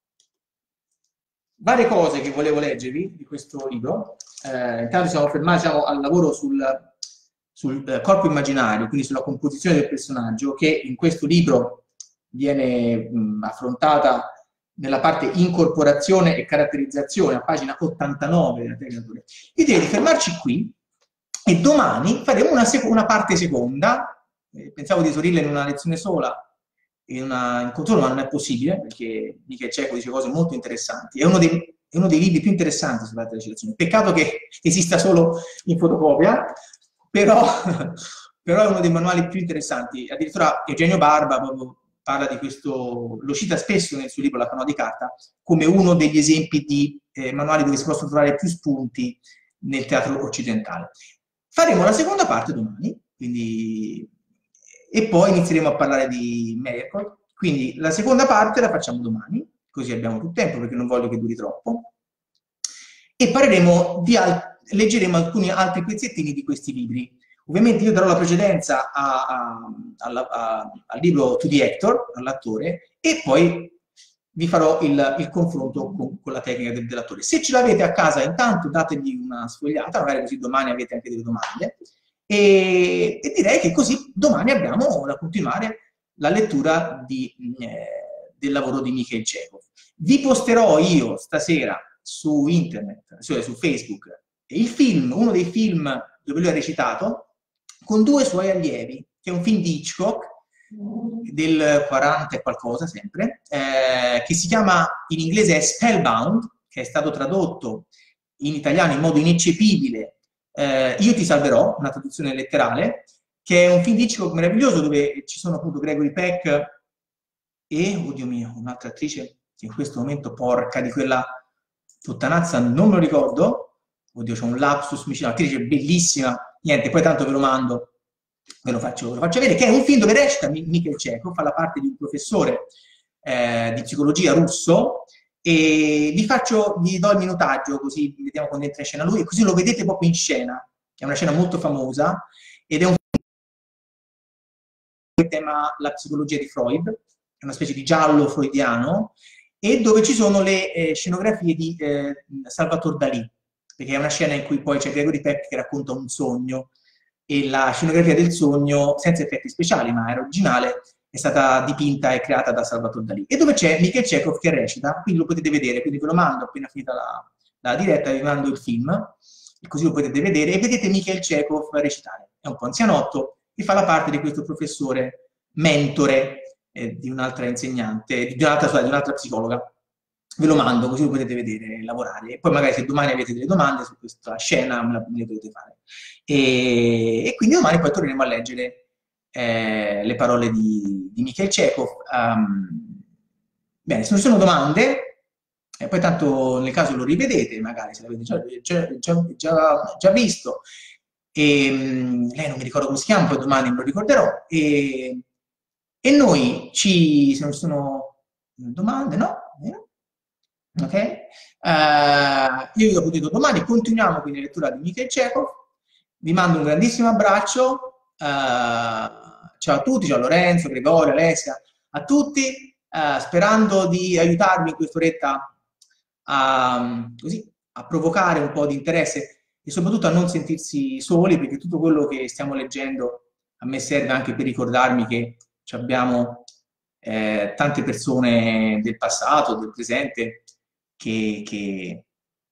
varie cose che volevo leggervi di questo libro, intanto siamo fermati, diciamo, al lavoro sul corpo immaginario, quindi sulla composizione del personaggio, che in questo libro viene affrontata nella parte incorporazione e caratterizzazione, a pagina 89 della tecnica. Io direi di fermarci qui e domani faremo una parte seconda. Pensavo di esaurirla in una lezione sola, in incontro solo, ma non è possibile, perché Michel Cieco dice cose molto interessanti. È uno dei libri più interessanti sulla recitazione. Peccato che esista solo in fotocopia, però è uno dei manuali più interessanti. Addirittura Eugenio Barba proprio parla di questo, lo cita spesso nel suo libro La canoa di carta, come uno degli esempi di manuali dove si possono trovare più spunti nel teatro occidentale. Faremo la seconda parte domani, quindi, e poi inizieremo a parlare di Meyerhold. Quindi la seconda parte la facciamo domani, così abbiamo più tempo perché non voglio che duri troppo, e parleremo leggeremo alcuni altri pezzettini di questi libri. Ovviamente io darò la precedenza al libro To the Actor, all'attore, e poi vi farò il confronto con la tecnica dell'attore. Se ce l'avete a casa, intanto dategli una sfogliata, magari così domani avete anche delle domande, e direi che così domani abbiamo da continuare la lettura del lavoro di Michael Chekhov. Vi posterò io stasera su internet, su Facebook, il film, uno dei film dove lui ha recitato, con due suoi allievi, che è un film di Hitchcock, del 40 e qualcosa sempre, che si chiama in inglese Spellbound, che è stato tradotto in italiano in modo ineccepibile, Io ti salverò, una traduzione letterale, che è un film di Hitchcock meraviglioso dove ci sono appunto Gregory Peck e, oddio mio, un'altra attrice che in questo momento, porca di quella puttanazza, non me lo ricordo, oddio c'è un lapsus, un'attrice bellissima, niente, poi tanto ve lo mando, ve lo faccio vedere, che è un film dove recita Michael Chekhov, fa la parte di un professore di psicologia russo, e vi do il minutaggio così vediamo quando entra in scena lui e così lo vedete proprio in scena. È una scena molto famosa ed è un film che tema la psicologia di Freud, è una specie di giallo freudiano, e dove ci sono le scenografie di Salvatore Dalì, perché è una scena in cui poi c'è Gregory Peck che racconta un sogno e la scenografia del sogno, senza effetti speciali ma era originale, è stata dipinta e creata da Salvatore Dalì, e dove c'è Michael Chekhov che recita, quindi lo potete vedere, quindi ve lo mando appena finita la diretta, vi mando il film, e così lo potete vedere, e vedete Michael Chekhov recitare. È un po' anzianotto e fa la parte di questo professore mentore di un'altra insegnante, di un'altra psicologa. Ve lo mando così lo potete vedere lavorare, e poi magari se domani avete delle domande su questa scena me le potete fare. E quindi domani poi torneremo a leggere le parole di Michael Chekhov. Bene, se non ci sono domande, poi tanto nel caso lo rivedete, magari se l'avete già visto, e lei non mi ricordo come si chiama, poi domani me lo ricorderò, e noi se non ci sono domande, no? Ok? Io vi ho potuto domani, continuiamo quindi la lettura di Michael Chekhov, vi mando un grandissimo abbraccio, ciao a tutti, ciao a Lorenzo, Gregorio, Alessia, a tutti, sperando di aiutarvi in quest'oretta a provocare un po' di interesse e soprattutto a non sentirsi soli, perché tutto quello che stiamo leggendo a me serve anche per ricordarmi che abbiamo tante persone del passato, del presente, che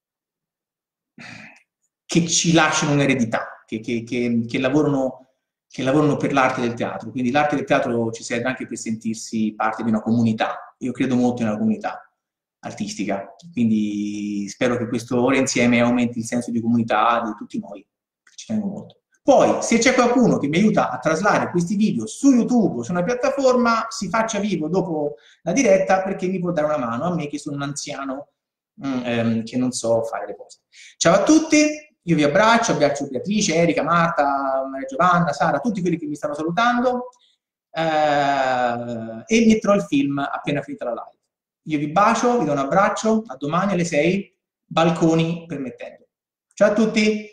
ci lasciano un'eredità, che lavorano per l'arte del teatro. Quindi l'arte del teatro ci serve anche per sentirsi parte di una comunità. Io credo molto nella comunità artistica, quindi spero che questo ora insieme aumenti il senso di comunità di tutti noi, ci tengo molto. Poi, se c'è qualcuno che mi aiuta a traslare questi video su YouTube o su una piattaforma, si faccia vivo dopo la diretta, perché mi può dare una mano a me che sono un anziano che non so fare le cose. Ciao a tutti, io vi abbraccio Beatrice, Erika, Marta, Maria Giovanna, Sara, tutti quelli che mi stanno salutando, e metterò il film appena finita la live. Io vi bacio, vi do un abbraccio, a domani alle 6, balconi permettendo. Ciao a tutti!